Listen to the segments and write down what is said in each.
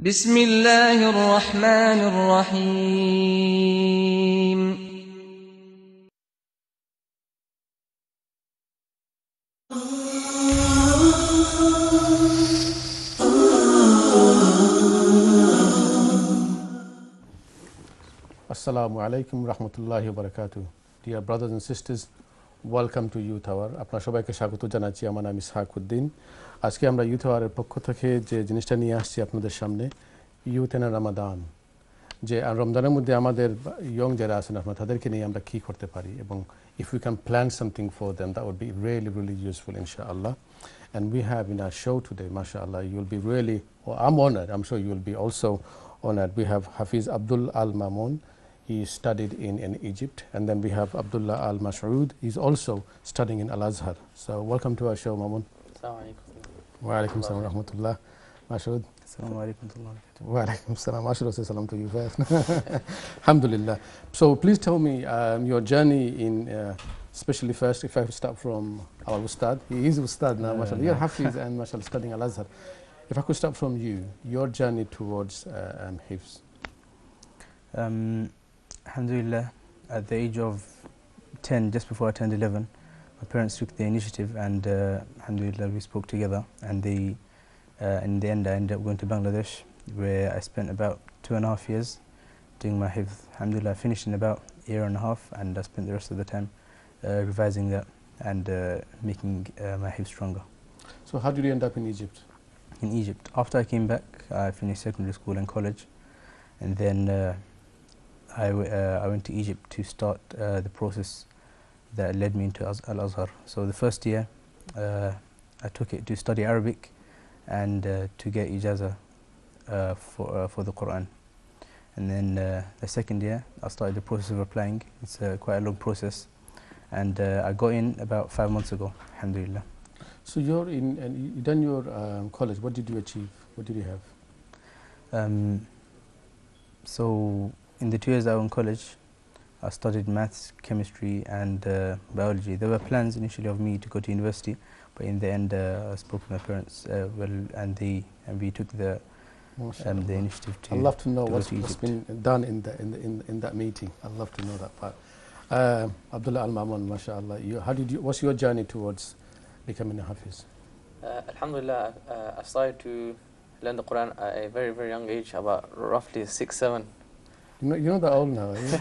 بسم الله الرحمن الرحيم Assalamu alaikum rahmatullahi wa barakatuh. Dear brothers and sisters, welcome to Youth Hour. আপনারা সবাইকে স্বাগত জানাচ্ছি। আমার নাম Ishaque Uddin। আজকে আমরা Youth Hour এর পক্ষ থেকে যে জিনিসটা নিয়ে আসছি আপনাদের সামনে, Youth in Ramadan, যে রমজানের মধ্যে আমাদের ইয়ং যারা আছেন আপনারা তাদেরকে নিয়ে আমরা কি করতে পারি এবং if we can plan something for them, that would be really useful inshallah. And we have in our show today, mashallah, you'll be really, I'm honored, I'm sure you'll be also honored. We have Hafiz Abdul Al Mamun. He studied in Egypt, and then we have Abdullah Al Mas'ud. He's also studying in Al-Azhar. So welcome to our show, Mamun. Assalamu alaikum. Wa alaikum salam wa rahmatullah. Mas'ud. Assalamu alaikum wa rahmatullah. Wa alaikum salam. I should also say salam to you first. Alhamdulillah. So please tell me your journey in, especially first, if I start from our Ustad. He is Ustad now, mashallah. You're Hafiz and mashallah studying Al-Azhar. If I could start from you, your journey towards Hifz. Alhamdulillah, at the age of 10, just before I turned 11, my parents took the initiative, and alhamdulillah, we spoke together, and in the end I ended up going to Bangladesh, where I spent about 2.5 years doing my hifz. Alhamdulillah, I finished in about a year and a half, and I spent the rest of the time revising that and making my hifz stronger. So how did you end up in Egypt? In Egypt. After I came back, I finished secondary school and college, and then I went to Egypt to start the process that led me into Al-Azhar. So the first year I took it to study Arabic and to get ijazah for the Quran. And then the second year I started the process of applying. It's quite a long process, and I got in about 5 months ago, alhamdulillah. So you're in, and you done your college. What did you achieve? What did you have? So in the 2 years I was in college, I studied maths, chemistry and biology. There were plans initially of me to go to university, but in the end I spoke to my parents and we took the initiative to I'd love to know what's been done in that meeting. I'd love to know that part. Abdullah Al Mamun, mashallah, what's your journey towards becoming a Hafiz? Alhamdulillah, I started to learn the Quran at a very young age, about roughly 6-7. You're not that old now, are you?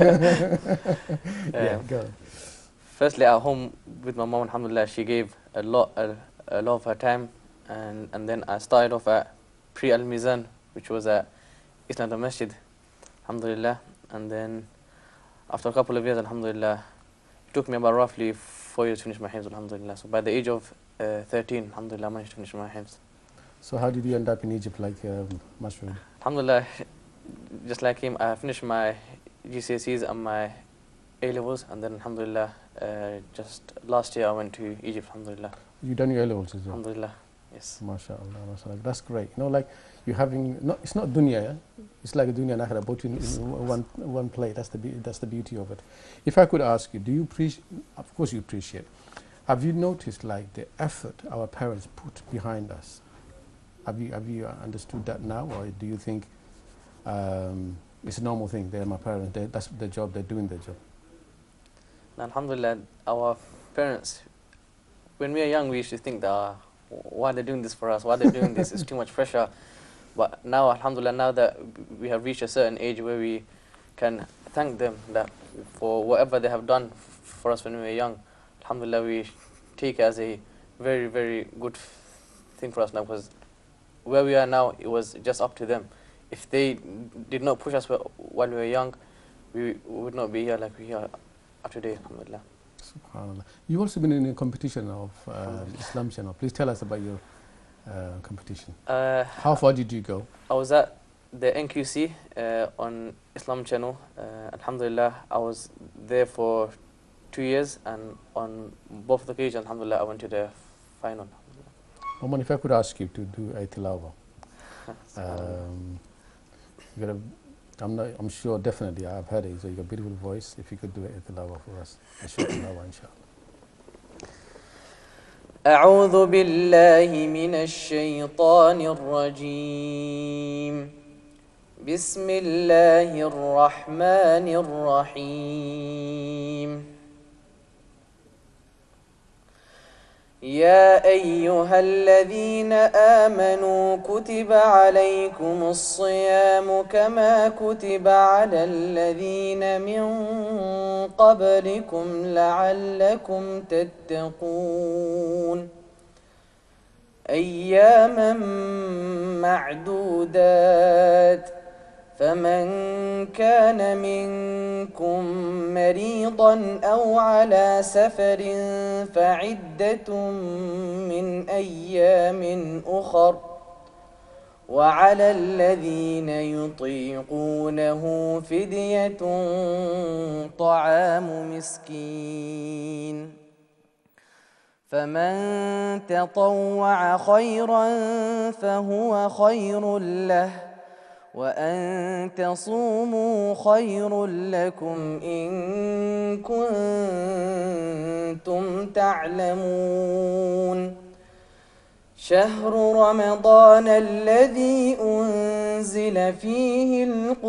Yeah, go. Firstly, at home with my mom, alhamdulillah, she gave a lot of her time, and then I started off at pre-al-Mizan, which was at Islamic Masjid, alhamdulillah. And then after a couple of years, alhamdulillah, it took me about roughly 4 years to finish my hifz, alhamdulillah. So by the age of 13, alhamdulillah, I managed to finish my hifz. So how did you end up in Egypt like Mas'ud? Alhamdulillah, just like him, I finished my GCSEs and my A-levels, and then alhamdulillah, just last year I went to Egypt, alhamdulillah. You done your A-levels as well? Alhamdulillah, yes. MashaAllah, mashallah. That's great. You know, like you having, it's not dunya, yeah? It's like a dunya and akhirah, both in one plate. That's the beauty of it. If I could ask you, do you appreciate, of course you appreciate, have you noticed like the effort our parents put behind us? Have you understood that now, or do you think it's a normal thing? They're my parents, that's their job, they're doing their job? Alhamdulillah, our parents, when we are young, we used to think that why are they doing this for us, why are they doing this, it's too much pressure. But now, alhamdulillah, now that we have reached a certain age where we can thank them that for whatever they have done for us when we were young, alhamdulillah, we take it as a very good thing for us now, because where we are now, it was just up to them. If they did not push us while we were young, we would not be here like we are up today, alhamdulillah. SubhanAllah. You've also been in a competition of Islam channel. Please tell us about your competition. How far did you go? I was at the NQC on Islam channel. Alhamdulillah, I was there for 2 years, and on both occasions, alhamdulillah, I went to the final. Maman, if I could ask you to do a tilawa. I'm sure, definitely, I've heard it, so you got a beautiful voice. If you could do a tilawa for us, a short tilawa, inshallah. أعوذ بالله من الشيطان الرجيم بسم الله الرحمن الرحيم يا أيها الذين آمنوا كتب عليكم الصيام كما كتب على الذين من قبلكم لعلكم تتقون أياما معدودات فمن كان منكم مريضا أو على سفر فعدة من أيام أخر وعلى الذين يطيقونه فدية طعام مسكين فمن تطوع خيرا فهو خير له وأن تصوموا خير لكم إن كنتم تعلمون شهر رمضان الذي أنزل فيه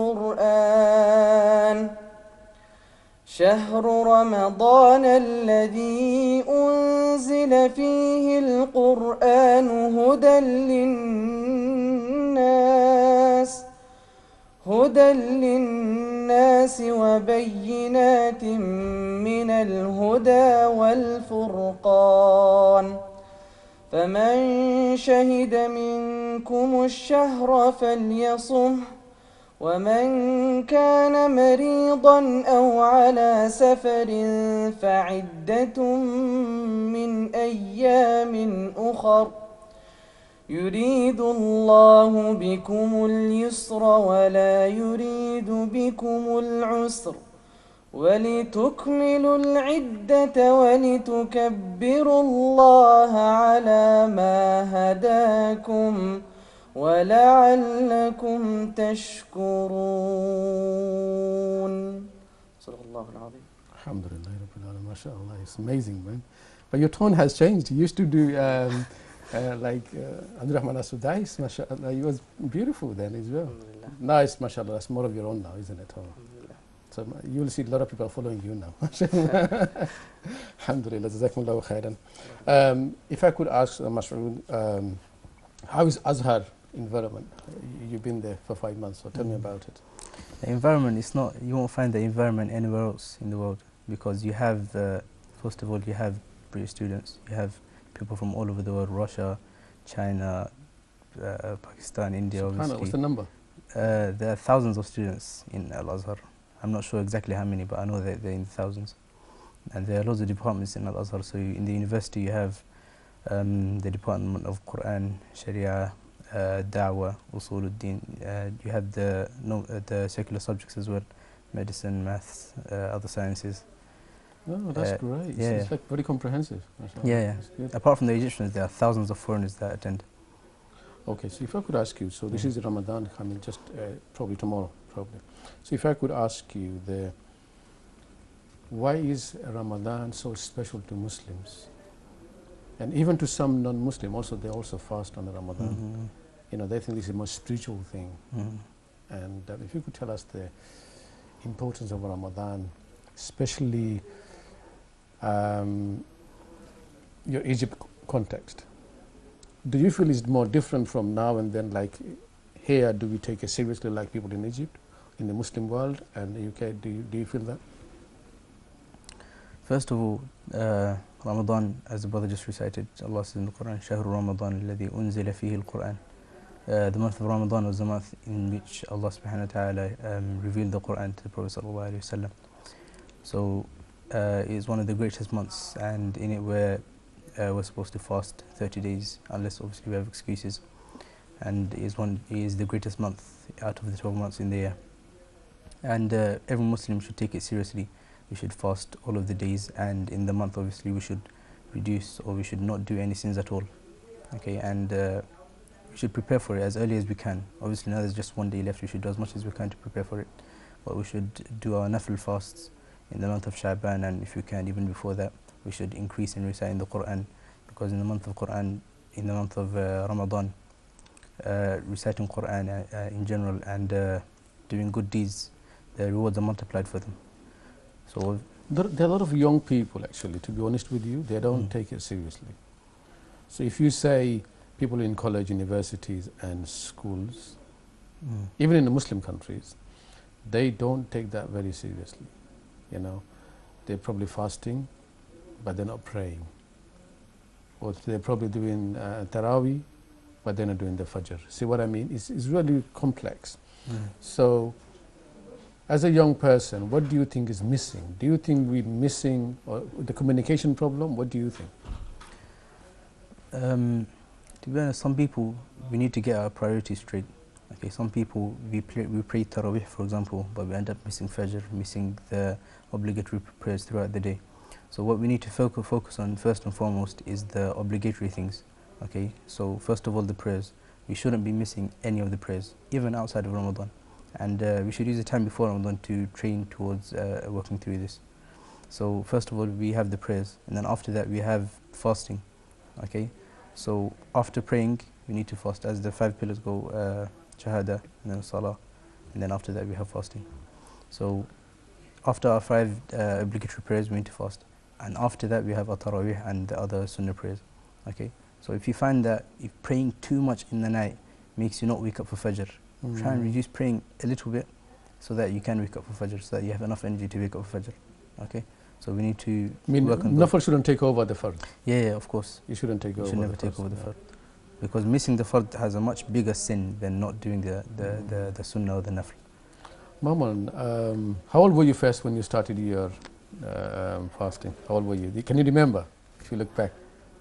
القرآن شهر رمضان الذي أنزل فيه القرآن هدى للناس وبينات من الهدى والفرقان فمن شهد منكم الشهر فليصمه ومن كان مريضا أو على سفر فعدة من أيام أخر يريد الله بكم اليسر ولا يريد بكم العسر ولتكملوا العدة ولتكبروا الله على ما هداكم ولعلكم تشكرون. صدق الله العظيم. Alhamdulillah, mashallah, it's amazing, man. But your tone has changed. You used to do like Abdurrahman Asudais, mashallah. It was beautiful then as well. Nice, mashallah. That's more of your own now, isn't it? So you will see a lot of people following you now. Alhamdulillah, jazakumullahu khairan. If I could ask Mas'ud, how is Azhar environment? You've been there for 5 months, so tell me about it. The environment is not, you won't find the environment anywhere else in the world, because you have, first of all, you have British students, you have people from all over the world, Russia, China, Pakistan, India, obviously. What's the number? There are thousands of students in Al-Azhar. I'm not sure exactly how many, but I know that they're in the thousands. And there are loads of departments in Al-Azhar. So in the university you have the Department of Quran, Sharia, Da'wah, Usul Uddin. You have the secular subjects as well, medicine, maths, other sciences. Oh, that's great. Yeah. It's like very comprehensive. Yeah. Apart from the Egyptians, there are thousands of foreigners that attend. Okay, so if I could ask you, so this is Ramadan coming just probably tomorrow, probably. So if I could ask you, why is Ramadan so special to Muslims? And even to some non-Muslim, also they also fast on the Ramadan. You know, they think this is a more spiritual thing. And if you could tell us the importance of Ramadan, especially your Egypt context. Do you feel it's more different from now and then, like here, do we take it seriously like people in Egypt, in the Muslim world, and the UK? Do you feel that? First of all, Ramadan, as the brother just recited, Allah says in the Quran, شهر رمضان الذي أنزل فيه القرآن. The month of Ramadan was the month in which Allah subhanahu wa ta'ala revealed the Quran to the Prophet sallallahu alayhi wa sallam. So it is one of the greatest months, and in it we're supposed to fast 30 days, unless obviously we have excuses. And it is the greatest month out of the 12 months in the year. And every Muslim should take it seriously. We should fast all of the days, and in the month obviously we should reduce, or we should not do any sins at all. Okay, and we should prepare for it as early as we can. Obviously now there's just one day left, we should do as much as we can to prepare for it. But we should do our nafil fasts in the month of Sha'ban, and if we can even before that, we should increase in reciting the Quran, because in the month of Quran, in the month of Ramadan, reciting Quran in general and doing good deeds, the rewards are multiplied for them. So There are a lot of young people, actually, to be honest with you, they don't take it seriously. So if you say people in college, universities and schools, even in the Muslim countries, they don't take that very seriously. You know, they're probably fasting, but they're not praying. Or they're probably doing Taraweeh, but they're not doing the Fajr. See what I mean? It's really complex. So, as a young person, what do you think is missing? Do you think we're missing the communication problem? What do you think? To be honest, some people, we need to get our priorities straight. Okay, some people, we pray Taraweeh, for example, but we end up missing Fajr, missing the obligatory prayers throughout the day. So what we need to focus on first and foremost is the obligatory things. Okay, so first of all, the prayers. We shouldn't be missing any of the prayers, even outside of Ramadan. And we should use the time before Ramadan to train towards working through this. So first of all, we have the prayers, and then after that we have fasting. Okay, so after praying, we need to fast, as the 5 pillars go, Shahada, and then Salah, and then after that we have fasting. So after our 5 obligatory prayers, we need to fast, and after that we have Taraweeh and the other Sunnah prayers. Okay, so if you find that if praying too much in the night makes you not wake up for Fajr, try and reduce praying a little bit so that you can wake up for Fajr, so that you have enough energy to wake up for Fajr. Okay, so we need to work on Nafal shouldn't take over the Fard. Yeah, of course. You shouldn't take over. You should never take over the Fard, because missing the Fard has a much bigger sin than not doing the Sunnah or the Nafl. Maman, how old were you first when you started your fasting? How old were you? Can you remember, if you look back?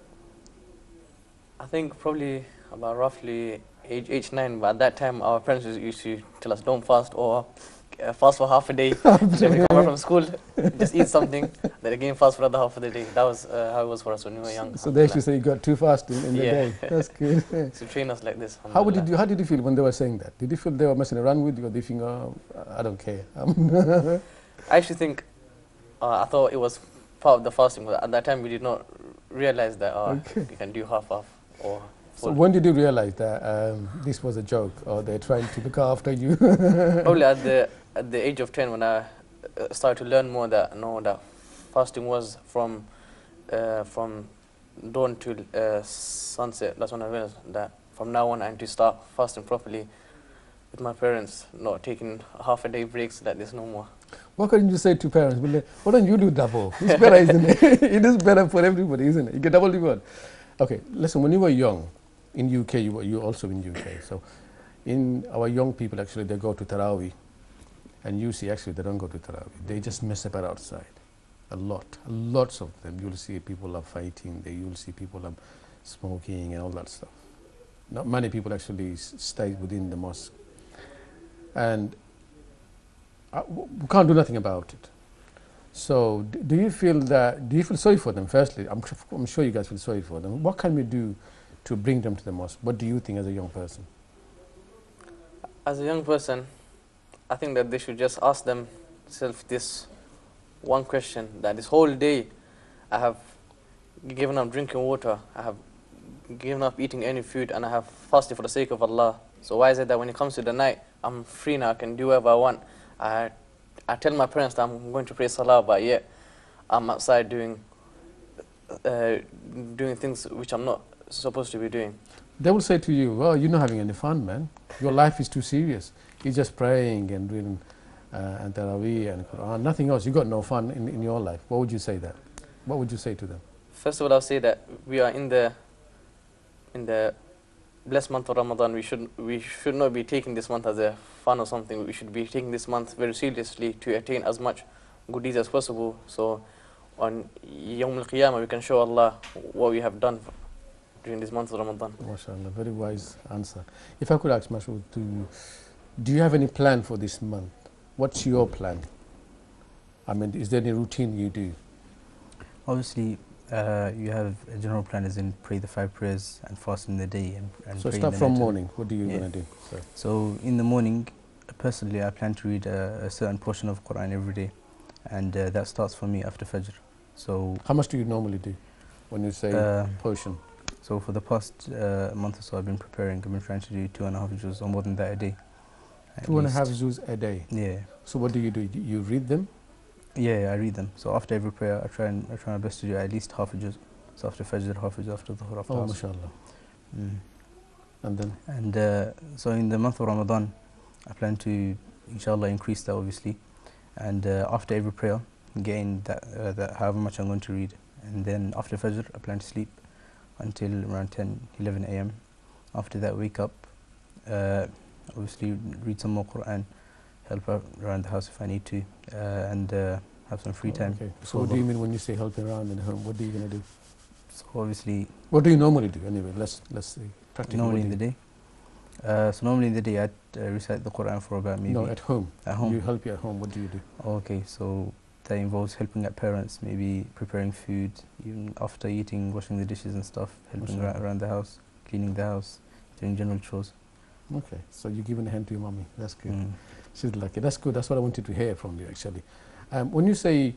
I think probably about roughly age 9, but at that time our parents used to tell us don't fast, or fast for half a day. Then we come back from school, just eat something, then again fast for another half of the day. That was how it was for us when we were young. So they actually say you got 2 fasting in the day. That's good. To train us like this. How did you feel when they were saying that? Did you feel they were messing around with you, or did you think, oh, I don't care? I actually think I thought it was part of the fasting, but at that time we did not realize that you can do half or full. So when did you realize that this was a joke, or they're trying to look after you? Probably at the age of 10, when I started to learn more that fasting was from dawn to sunset. That's when I realized that from now on I need to start fasting properly with my parents, not taking half a day breaks, that there's no more. Why couldn't you say to parents, why don't you do double? It's better, isn't it? It is better for everybody, isn't it? You get double reward. Okay, listen, when you were young, in UK, you were also in UK. So in our young people, actually, they go to Taraweeh. And you see, actually, they don't go to Taraweeh. They just mess about outside. Lots of them. You'll see people are fighting. You'll see people are smoking and all that stuff. Not many people actually stay within the mosque. And we can't do nothing about it. So do you feel sorry for them, firstly? I'm sure you guys feel sorry for them. What can we do to bring them to the mosque? What do you think as a young person? As a young person, I think that they should just ask themselves this one question, that this whole day I have given up drinking water, I have given up eating any food, and I have fasted for the sake of Allah. So why is it that when it comes to the night, I'm free now, I can do whatever I want? I tell my parents that I'm going to pray Salah, but yet I'm outside doing things which I'm not supposed to be doing. They will say to you, well, you're not having any fun, man. Your life is too serious. You're just praying and doing and Taraweeh and Quran, nothing else. You got no fun in your life. What would you say that? What would you say to them? First of all, I'll say that we are in the blessed month of Ramadan. We should not be taking this month as a fun or something. We should be taking this month very seriously to attain as much good deeds as possible. So on Yawm al-Qiyamah, we can show Allah what we have done during this month of Ramadan. MashaAllah, very wise answer. If I could ask Mashood, do you have any plan for this month? What's your plan? I mean, is there any routine you do? Obviously, you have a general plan, as in pray the 5 prayers and fast in the day. And so pray start in the from night. morning. What do you going to do? So in the morning, personally, I plan to read a certain portion of Quran every day, and that starts for me after Fajr. So how much do you normally do? when you say portion? So for the past month or so, I've been preparing. I've been trying to do 2.5 juz or more than that a day. 2.5 juz a day. Yeah. So what do? You read them? Yeah, I read them. So after every prayer, I try my best to do at least half a juz. So after Fajr, half a juz, after Dhuhr, after Asr. Mashallah. And then? And so in the month of Ramadan, I plan to, inshallah, increase that obviously. And after every prayer, gain that however much I'm going to read. And then after Fajr, I plan to sleep until around 10, 11 a.m. After that, wake up, obviously read some more Quran, help out around the house if I need to, and have some free time. Okay. So what do you mean when you say helping around in the home? What are you going to do? So obviously... What do you normally do anyway? Let's say practically. Normally in the day? So normally in the day, I recite the Quran for about maybe... No, at home. At home. You help you at home. What do you do? Okay, so that involves helping out parents, maybe preparing food, even after eating, washing the dishes and stuff, helping around the house, cleaning the house, doing general chores. Okay, so you're giving a hand to your mommy. That's good. She's lucky. That's good. That's what I wanted to hear from you, actually. When you say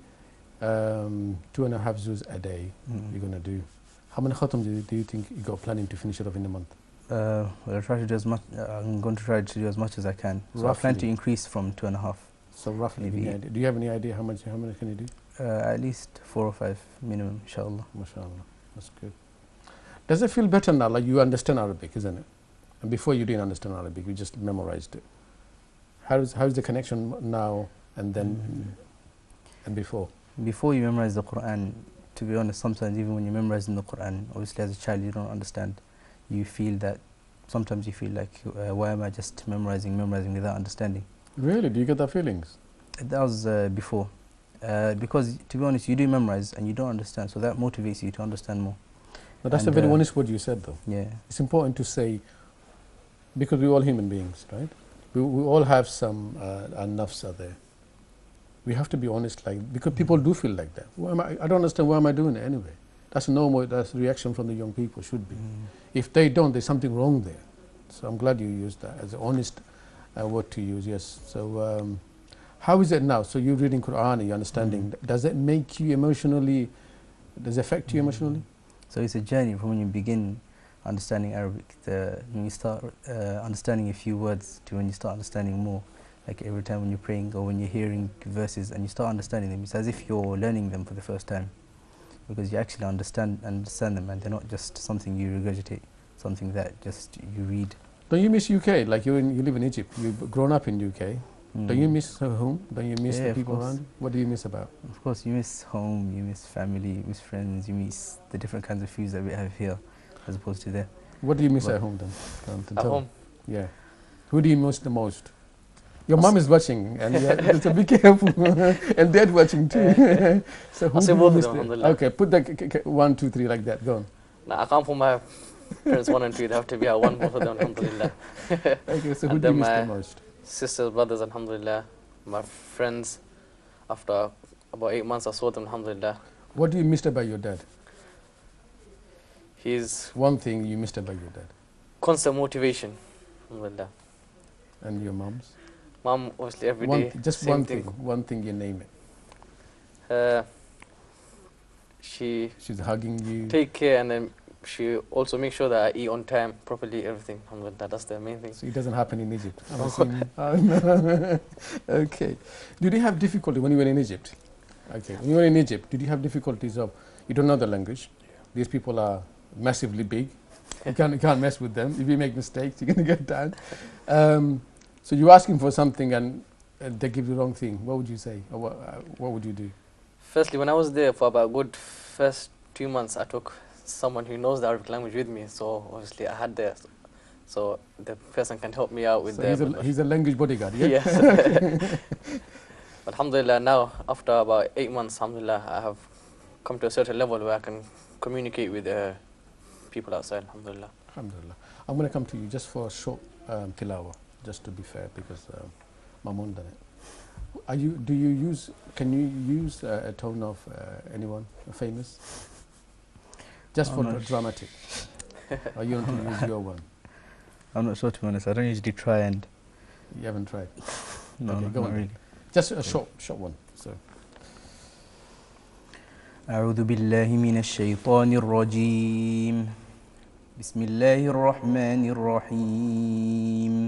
2.5 juz a day, you're going to do, how many khatams do you think you got planning to finish it off in a month? Well, I try to do as much. I'm going to try to do as much as I can. So I plan to increase from 2.5. So roughly, do you have any idea how many can you do? At least 4 or 5 minimum, inshallah. MashaAllah, that's good. Does it feel better now? Like you understand Arabic, isn't it? And before you didn't understand Arabic, you just memorized it. How's the connection now and then and before? Before you memorize the Quran, to be honest, sometimes even when you're memorizing the Quran, obviously as a child you don't understand. You feel that, sometimes you feel like, why am I just memorizing without understanding? Really? Do you get that feelings? That was before. Because to be honest, you do memorize and you don't understand, so that motivates you to understand more. But that's a very honest word you said though. Yeah. It's important to say, because we're all human beings, right? We all have some nafs are there. We have to be honest, like, because people do feel like that. I don't understand, why am I doing it anyway? That's normal, that's the reaction from the young people, should be. If they don't, there's something wrong there. So I'm glad you used that as an honest word to use, yes. So how is it now? So you're reading Quran and you're understanding. Does it make you emotionally, does it affect you emotionally? So it's a journey from when you begin understanding Arabic, when you start understanding a few words to when you start understanding more. Like every time when you're praying or when you're hearing verses and you start understanding them, it's as if you're learning them for the first time, because you actually understand them, and they're not just something you regurgitate, something that just you read. Don't you miss UK? Like you live in Egypt, you've grown up in UK. Don't you miss home? Don't you miss the people around? What do you miss about? Of course, you miss home, you miss family, you miss friends, you miss the different kinds of foods that we have here as opposed to there. What do you miss at home then? At home? Yeah. Who do you miss the most? Your mom is watching, and so be careful. And dad watching too. So who do you miss? Okay, put the 1, 2, 3 like that. Go on. Nah, I can't put my parents 1 and 2. They have to be at 1, both of them, alhamdulillah. Okay, so who do you miss the most? Sisters, brothers, alhamdulillah. My friends, after about 8 months I saw them, alhamdulillah. What do you miss about your dad? He's one thing you missed about your dad. Constant motivation, alhamdulillah. And your mom's? Mom, obviously every day. Just one thing you name it. She's hugging you. Take care, and then she also makes sure that I eat on time, properly, everything. Alhamdulillah, that's the main thing. So it doesn't happen in Egypt. No. Okay. Did you have difficulty when you were in Egypt? Okay. When you were in Egypt, did you have difficulties of, you don't know the language, these people are massively big, you can't mess with them. If you make mistakes, you're going to get down. So you're asking for something and they give you the wrong thing. What would you say? Or what would you do? Firstly, when I was there for about a good first 2 months, I took someone who knows the Arabic language with me. So obviously I had there, so the person can help me out with he's a language bodyguard, yeah? Yes. But alhamdulillah, now after about 8 months, alhamdulillah, I have come to a certain level where I can communicate with people outside, alhamdulillah. Alhamdulillah. I'm going to come to you just for a short tilawa, just to be fair, because my mom done it. Can you use a tone of anyone famous? Just for the dramatic. Or you want to use your one? I'm not sure, to be honest. I don't usually try and... You haven't tried? No, okay, not really. Just a short one. So. أعوذ بالله من الشيطان الرجيم. بسم الله الرحمن الرحيم.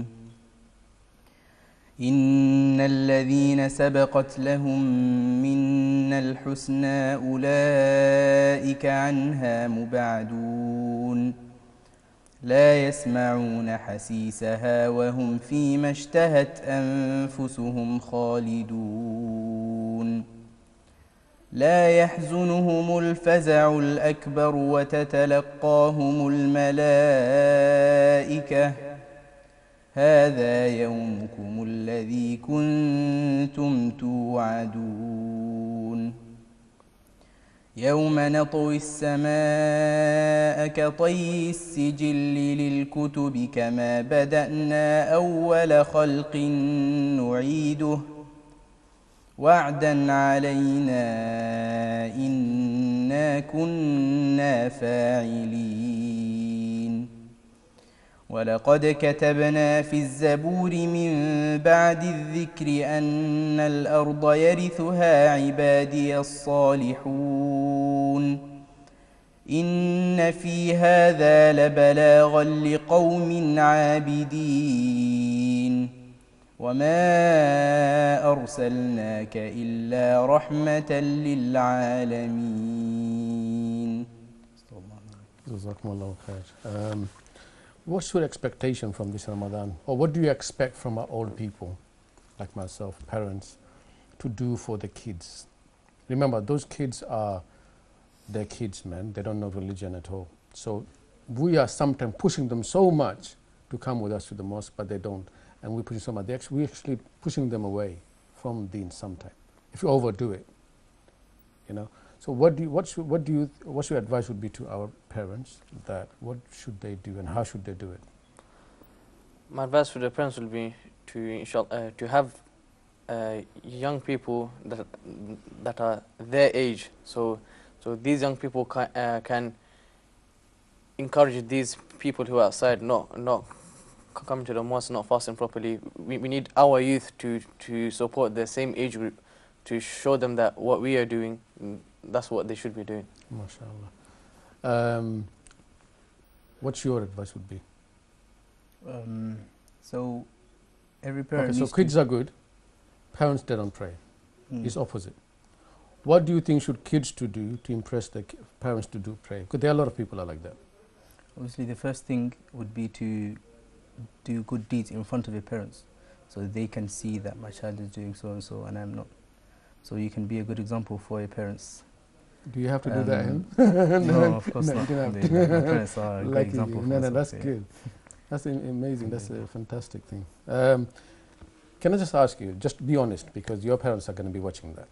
إن الذين سبقت لهم منا الحسنى أولئك عنها مبعدون لا يسمعون حسيسها وهم فيما اشتهت أنفسهم خالدون لا يحزنهم الفزع الأكبر وتتلقاهم الملائكة هذا يومكم الذي كنتم توعدون يوم نطوي السماء كطي السجل للكتب كما بدأنا أول خلق نعيده وعدا علينا إنا كنا فاعلين ولقد كتبنا في الزبور من بعد الذكر أن الأرض يرثها عبادي الصالحون إن في هذا لبلاغا لقوم عابدين وما أرسلناك إلا رحمة للعالمين. جزاكم الله خير. What's your expectation from this Ramadan? Or what do you expect from our old people, like myself, parents, to do for the kids? Remember, those kids are their kids, man. They don't know religion at all. So we are sometimes pushing them so much to come with us to the mosque, but they don't. And we're pushing so much. We're actually pushing them away from deen sometimes, if you overdo it, you know. So what's your advice would be to our parents, that what should they do and how should they do it? My advice to the parents will be to have young people that are their age. So these young people can encourage these people who are outside not coming to the mosque, not fasting properly. We need our youth to support the same age group, to show them that what we are doing, that's what they should be doing. MashaAllah. What's your advice would be? So every parent so kids are good, parents they don't pray. It's opposite. What do you think should kids to do to impress the parents to do pray? Because there are a lot of people are like that. Obviously, the first thing would be to do good deeds in front of your parents, so they can see that my child is doing so and so and I'm not. So you can be a good example for your parents. Do you have to do that? No, of course not. My parents are a good example. No, that's good. That's amazing. That's a fantastic thing. Can I just ask you, just be honest, because your parents are going to be watching that.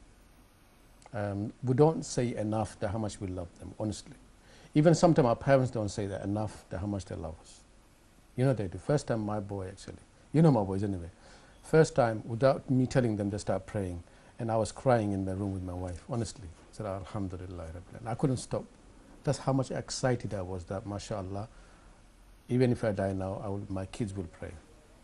We don't say enough how much we love them, honestly. Even sometimes our parents don't say that enough how much they love us. You know they do. First time my boy actually, you know my boys anyway. First time without me telling them, they start praying, and I was crying in my room with my wife, honestly. I said, Alhamdulillah, I couldn't stop. That's how much excited I was that, mashallah, even if I die now, my kids will pray.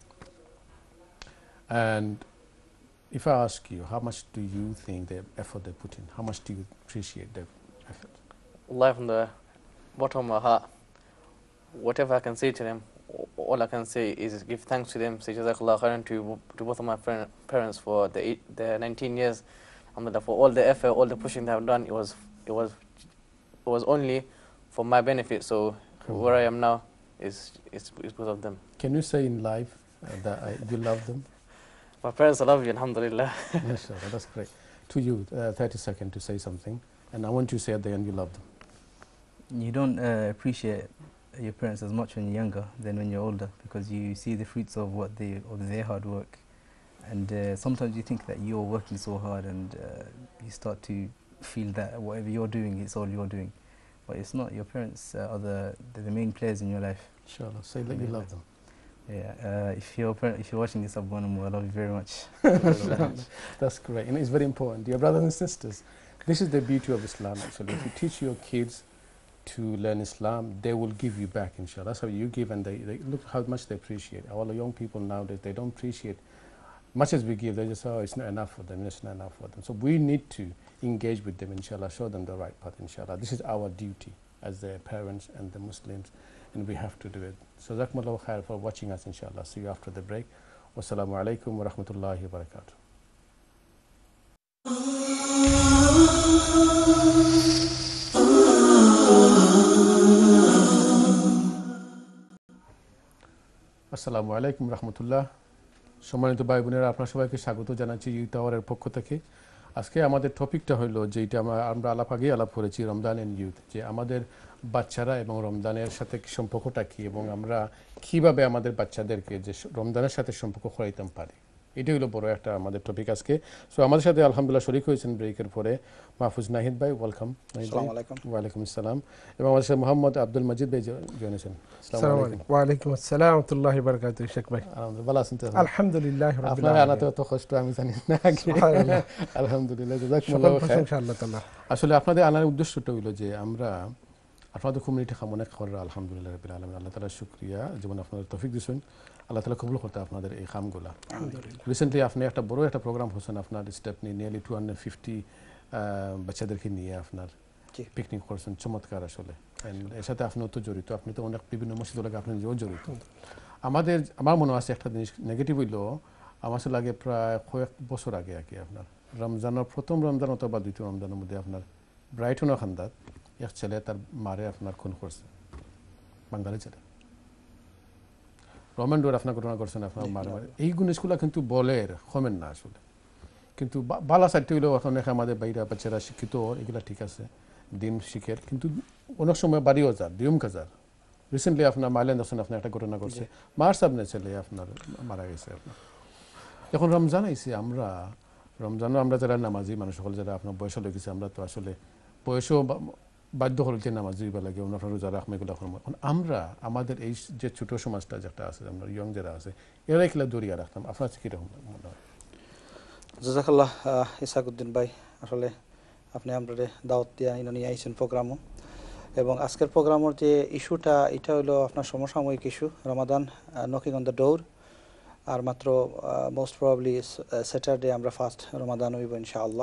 And if I ask you, how much do you think the effort they put in? How much do you appreciate their effort? Allah, from the bottom of my heart, whatever I can say to them, all I can say is give thanks to them, say Jazakallah khairan to both of my parents for the 19 years. For all the effort, all the pushing they have done, it was only for my benefit. So where I am now is because of them. Can you say in live that you love them? My parents, I love you, alhamdulillah. MashaAllah, that's great. To you, 30 seconds to say something, and I want you to say at the end you love them. You don't appreciate your parents as much when you're younger than when you're older, because you see the fruits of their hard work, and sometimes you think that you're working so hard, and you start to feel that whatever you're doing, it's all you're doing, but it's not. Your parents are the main players in your life. Inshallah, say that you love them. Yeah, if you're watching this, Abu Anamu, I love you very much. That's great, and it's very important. Dear brothers and sisters, this is the beauty of Islam actually. If you teach your kids to learn Islam, they will give you back, inshallah. That's how you give, and they look how much they appreciate. All the young people nowadays, they don't appreciate much as we give, they just say, oh, it's not enough for them, it's not enough for them. So we need to engage with them, inshallah, show them the right path, inshallah. This is our duty as their parents and the Muslims, and we have to do it. So Jazakumullahu khair for watching us, inshallah. See you after the break. Wassalamu alaikum wa rahmatullahi wa barakatuh. আসসালামু আলাইকুম রহমতুল্লাহ। সম্মানিত ভাই বোনেরা, আপনার সবাইকে স্বাগত জানাচ্ছি youth আওয়ারের পক্ষ থেকে। আজকে আমাদের টপিকটা হলো যেটা আমরা আগেই আলাপ করেছি, রমজান এন্ড ইউথ, যে আমাদের বাচ্চারা এবং রমজানের সাথে সম্পর্কটা কী, এবং আমরা কীভাবে আমাদের বাচ্চাদেরকে যে রমজানের সাথে সম্পর্ক করাইতে পারি, এটাই হলো বড় একটা আমাদের টপিক আজকে। সো আমাদের সাথে আলহামদুলিল্লাহ শরীক হয়েছেন ব্রেকের পরে মাহফুজ নাহিদ ভাই, ওয়েলকাম। ওয়ালাইকুম আসসালাম। এবং আমাদের সাথে মোহাম্মদ আব্দুল মজিদ ভাই জয়েন হয়েছেন। ওয়ালাইকুম আসসালাম ওয়া রাহমাতুল্লাহি ওয়া বারাকাতুহু। ইশাক ভাই আলহামদুলিল্লাহ ভালো আছেন তো? আলহামদুলিল্লাহ রাব্বিল আপনার আলামিন। আনাতে তো কষ্ট আমি জানি না। আলহামদুলিল্লাহ, জাযাকুমুল্লাহু খাইর। ইনশাআল্লাহ তাআলা আসলে আপনাদের আনার উদ্দেশ্যটা হলো যে আমরা আপনাদের কমিউনিটি অনেক খবর, আলহামদুলিল্লাহ রাব্বিল আলামিন, আল্লাহ তাআলা শুকরিয়া যেমন আপনাদের তৌফিক দিয়েছেন, আল্লাহ তাআলা কবুল করতে আপনাদের এই কামগুলা। রিসেন্টলি আপনি একটা বড় একটা প্রোগ্রাম হচ্ছেন, আপনার স্টেপ নিয়ে নিয়ারলি 250 বাচ্চাদেরকে নিয়ে আপনার পিকনিক করছেন, চমৎকার আসলে। এর সাথে আপনিও তো জড়িত, আপনি তো অনেক বিভিন্ন মসজিদগুলোকে আপনি নিজেও জড়িত। আমার মনে আছে একটা জিনিস নেগেটিভ হইলো, আমার আসলে লাগে প্রায় কয়েক বছর আগে আর কি, আপনার রমজানের প্রথম রমজান অথবা দ্বিতীয় রমজানের মধ্যে আপনার ব্রাইটন খান্দাত এক ছেলে তার মারে আপনার খুন করছে, বাঙালি ছেলে। রমেন্ডোর আপনার ঘটনা করছেন আপনার মারে। এই জিনিসগুলো কিন্তু বলের কমেন না আসলে, কিন্তু বালা সাইডটা হইলেও এখন আমাদের বাইরা বাচ্চারা শিক্ষিত, এগুলা ঠিক আছে, দিন শিখের, কিন্তু অনেক সময় বাড়িও যার দিয়ম কাজার। রিসেন্টলি আপনার মাইল্যান্ড আসেন আপনার একটা ঘটনা করছে, মার সামনে ছেলে আপনার মারা গেছে আপনার। এখন রমজান আইসি, রমজানও আমরা যারা নামাজি মানুষ সকল যারা আপনার বয়সে লেগেছে, আমরা তো আসলে বয়সও বাধ্য হলতে নামাজি বা লাগে আপনার রোজা রাখমে এগুলো। এখন আমরা আমাদের এই যে ছোটো সমাজটা যেটা আছে, আমরা ইয়ং যারা আছে, এরাই খেলা দরিয়া রাখতাম। আপনার কীরকম মনে হয়? জাযাকাল্লাহ ইশাক উদ্দিন ভাই, আসলে আপনি আমাদের দাওয়াত দিয়া নিয়ে আইছেন প্রোগ্রামও, এবং আজকের প্রোগ্রামের যে ইস্যুটা এটা হলো আপনার সমসাময়িক issue, Ramadan knocking on the door. আর মাত্র মোস্ট প্রবাবলি স্যাটারডে আমরা ফার্স্ট রমাদান হইব ইনশাআল্লাহ।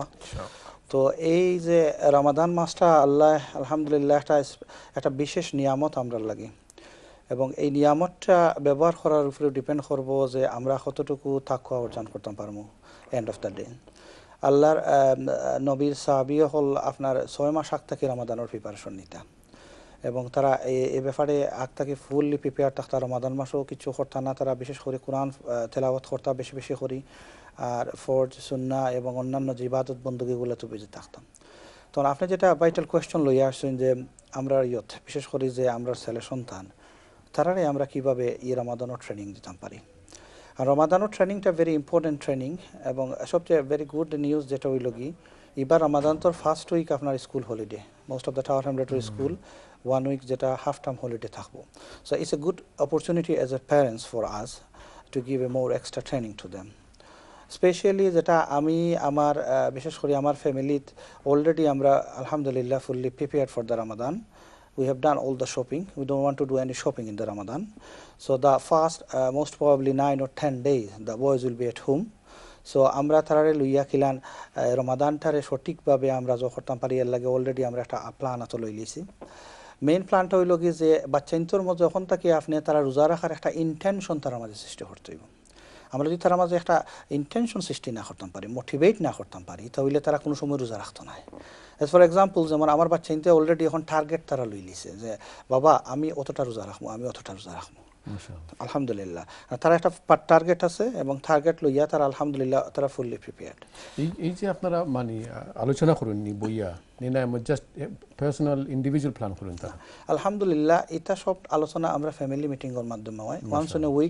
তো এই যে রমাদান মাসটা আল্লাহ আলহামদুলিল্লাহ একটা বিশেষ নিয়ামত আমরা লাগি, এবং এই নিয়ামতটা ব্যবহার করার উপরে ডিপেন্ড করবো যে আমরা কতটুকু তাকওয়া অর্জন করতে পারবো এন্ড অফ দ্য ডে। আল্লাহর নবীর সাহাবী হল আপনার 6 মাস আগ থেকে রমাদানের প্রিপারেশন নিতা, এবং তারা এই ব্যাপারে আগ থেকে ফুললি প্রিপেয়ার থাকতা। রমাদান মাসেও কিছু করতা না, তারা বিশেষ করে কোরআন তেলাওয়াত করতা বেশি বেশি করি, আর ফরজ সুন্নাহ এবং অন্যান্য যে ইবাদত বন্দুকিগুলো তো বেঁচে থাকতাম। তখন আপনি যেটা ভাইটাল কোয়েশ্চন লইয়া আসছেন যে আমরা ইয়ত বিশেষ করি যে আমরা ছেলে সন্তান, তারারে আমরা কীভাবে এই রমাদানের ট্রেনিং দিতাম পারি। আর রমাদানের ট্রেনিংটা ভেরি ইম্পর্টেন্ট ট্রেনিং, এবং সবচেয়ে ভেরি গুড নিউজ যেটা হইল কি, এবার রমাদান তোর ফার্স্ট উইক আপনার school holiday, most of the Tower হ্যামলেটের স্কুল 1 উইক যেটা হাফ টার্ম হলিডে থাকবো। So it's a good opportunity as a parents for us to give a more extra training to them. Specially যেটা আমি আমার বিশেষ করে আমার ফ্যামিলিত অলরেডি আমরা আলহামদুলিল্লাহ fully prepared for the Ramadan. We have done all the shopping. We don't want to do any shopping in the Ramadan. So the first most probably 9 or 10 days the boys will be at home. So আমরা তারারে লইয়া খিলান রমাদানটারে সঠিকভাবে আমরা যো করতাম পারি, এর লাগে অলরেডি আমরা একটা প্ল্যান আতো লই লিছি। মেইন প্ল্যানটা হইল কি যে বাচ্চাইন্তর মধ্যে যখন তাকে আপনি তারা রোজা রাখার একটা ইন্টেনশন তার মাঝে সৃষ্টি করতে হইব। আমরা যদি তার মাঝে একটা ইন্টেনশন সৃষ্টি না করতাম পারি, মোটিভেট না করতাম পারি, তাহলে তারা কোনো সময় রোজা রাখতো না। এজ ফর এক্সাম্পল, যেমন আমার বাচ্চা ইনতে অলরেডি এখন টার্গেট তারা লই লিছে যে বাবা আমি অতটা রোজা রাখবো, আমি অতটা রোজা রাখবো। আলহামদুলিল্লাহ তারা একটা টার্গেট আছে, এবং টার্গেট লইয়া তারা আলহামদুলিল্লাহ তারা ফুললি প্রিপেয়ার্ড। এই যে আপনারা মানে আলোচনা করুন নি বইয়া না, জাস্ট পার্সোনাল ইন্ডিভিজুয়াল প্ল্যান করুন তারা? আলহামদুলিল্লাহ এটা সব আলোচনা আমরা ফ্যামিলি মিটিংয়ের মাধ্যমে হয়। ওয়ান্স ইন এ উইক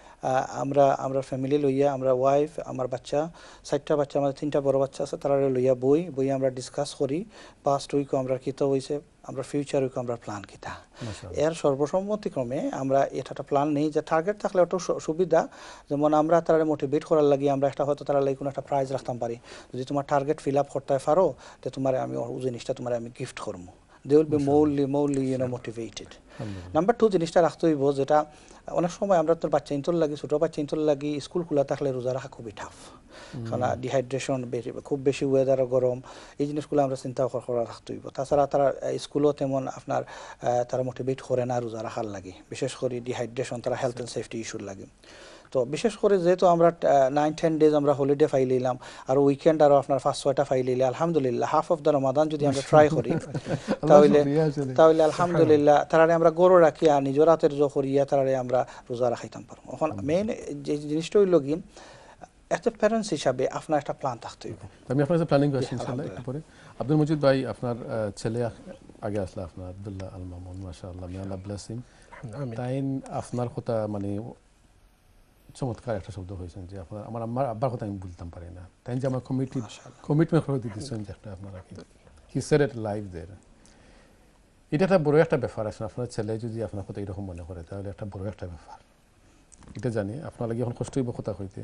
আমরা ফ্যামিলি লইয়া, আমরা ওয়াইফ, আমার বাচ্চা 4টা বাচ্চা, আমাদের 3টা বড় বাচ্চা আছে, তারা লইয়া বই আমরা ডিসকাস করি। পাস্ট উইকও আমরা কিতা হয়েছে, আমরা ফিউচার উইকও আমরা প্ল্যান কিতা, এর সর্বসম্মতিক্রমে আমরা এটা একটা প্ল্যান নেই। যে টার্গেট থাকলে একটা সুবিধা, যেমন আমরা তারা মোটিভেট করার লাগি আমরা একটা হয়তো তারা লাগি কোনো একটা প্রাইজ রাখতাম পারি, যদি তোমার টার্গেট ফিল আপ করতে পারো তো তোমার আমি ওই জিনিসটা তোমার আমি গিফট করবো, they will be morally motivated. Number 2 জিনিসটা রাখতে হইব, যেটা অনেক সময় আমরা তোর বাচ্চা ইন্তর লাগি, ছোট বাচ্চা ইন্তর লাগি স্কুল খোলা থাকলে রোজা রাখা খুবই টাফ, কারণ ডিহাইড্রেশন খুব বেশি ওয়েদারও গরম, এই জিনিসগুলো আমরা চিন্তা করা রাখতে হইব। তাছাড়া তারা স্কুলও তেমন আপনার তারা মোটিভেট করে না রোজা রাখার লাগে, বিশেষ করে ডিহাইড্রেশন, তারা হেলথ অ্যান্ড সেফটি ইস্যুর লাগে। তো বিশেষ করে যেহেতু আমরা 9-10 ডেজ আমরা হলিডে ফাই লইলাম, আর উইকেন্ড আরও আপনার 5-6টা ফাই লইলে আলহামদুলিল্লাহ হাফ অফ দ্য রমাদান যদি আমরা ট্রাই করি তাহলে আলহামদুলিল্লাহ তারারে আমরা গরো রাখিয়া নিজের হাতের জো করিয়া তারারে আমরা রোজা রাখাইতাম পারবো। এখন মেইন যে জিনিসটা হইল কি, একটা প্যারেন্টস হিসাবে আপনার একটা প্ল্যান থাকতে হইব। আমি আপনার কাছে প্ল্যানিং করছি ইনশাআল্লাহ একটু পরে। আব্দুল মজিদ ভাই, আপনার ছেলে আগে আসলে আপনার আব্দুল্লাহ আল মামুন, মাশাআল্লাহ, মে আল্লাহ ব্লেস হিম। তাইন আপনার কথা মানে চমৎকার একটা শব্দ হয়েছেন যে আপনার আমার আব্বার কথা আমি বলতাম পারি না, তাই যে আমার কমিটমেন্ট করে দিতেছেন যে একটা আপনারা হি সেড ইট লাইভ দেয়ার। এটা একটা বড় একটা ব্যাপার। আসলে আপনার ছেলে যদি আপনার কথা এরকম মনে করে তাহলে একটা বড় একটা ব্যাপার, এটা জানি আপনার লাগে এখন কষ্ট হইব কথা হইতে।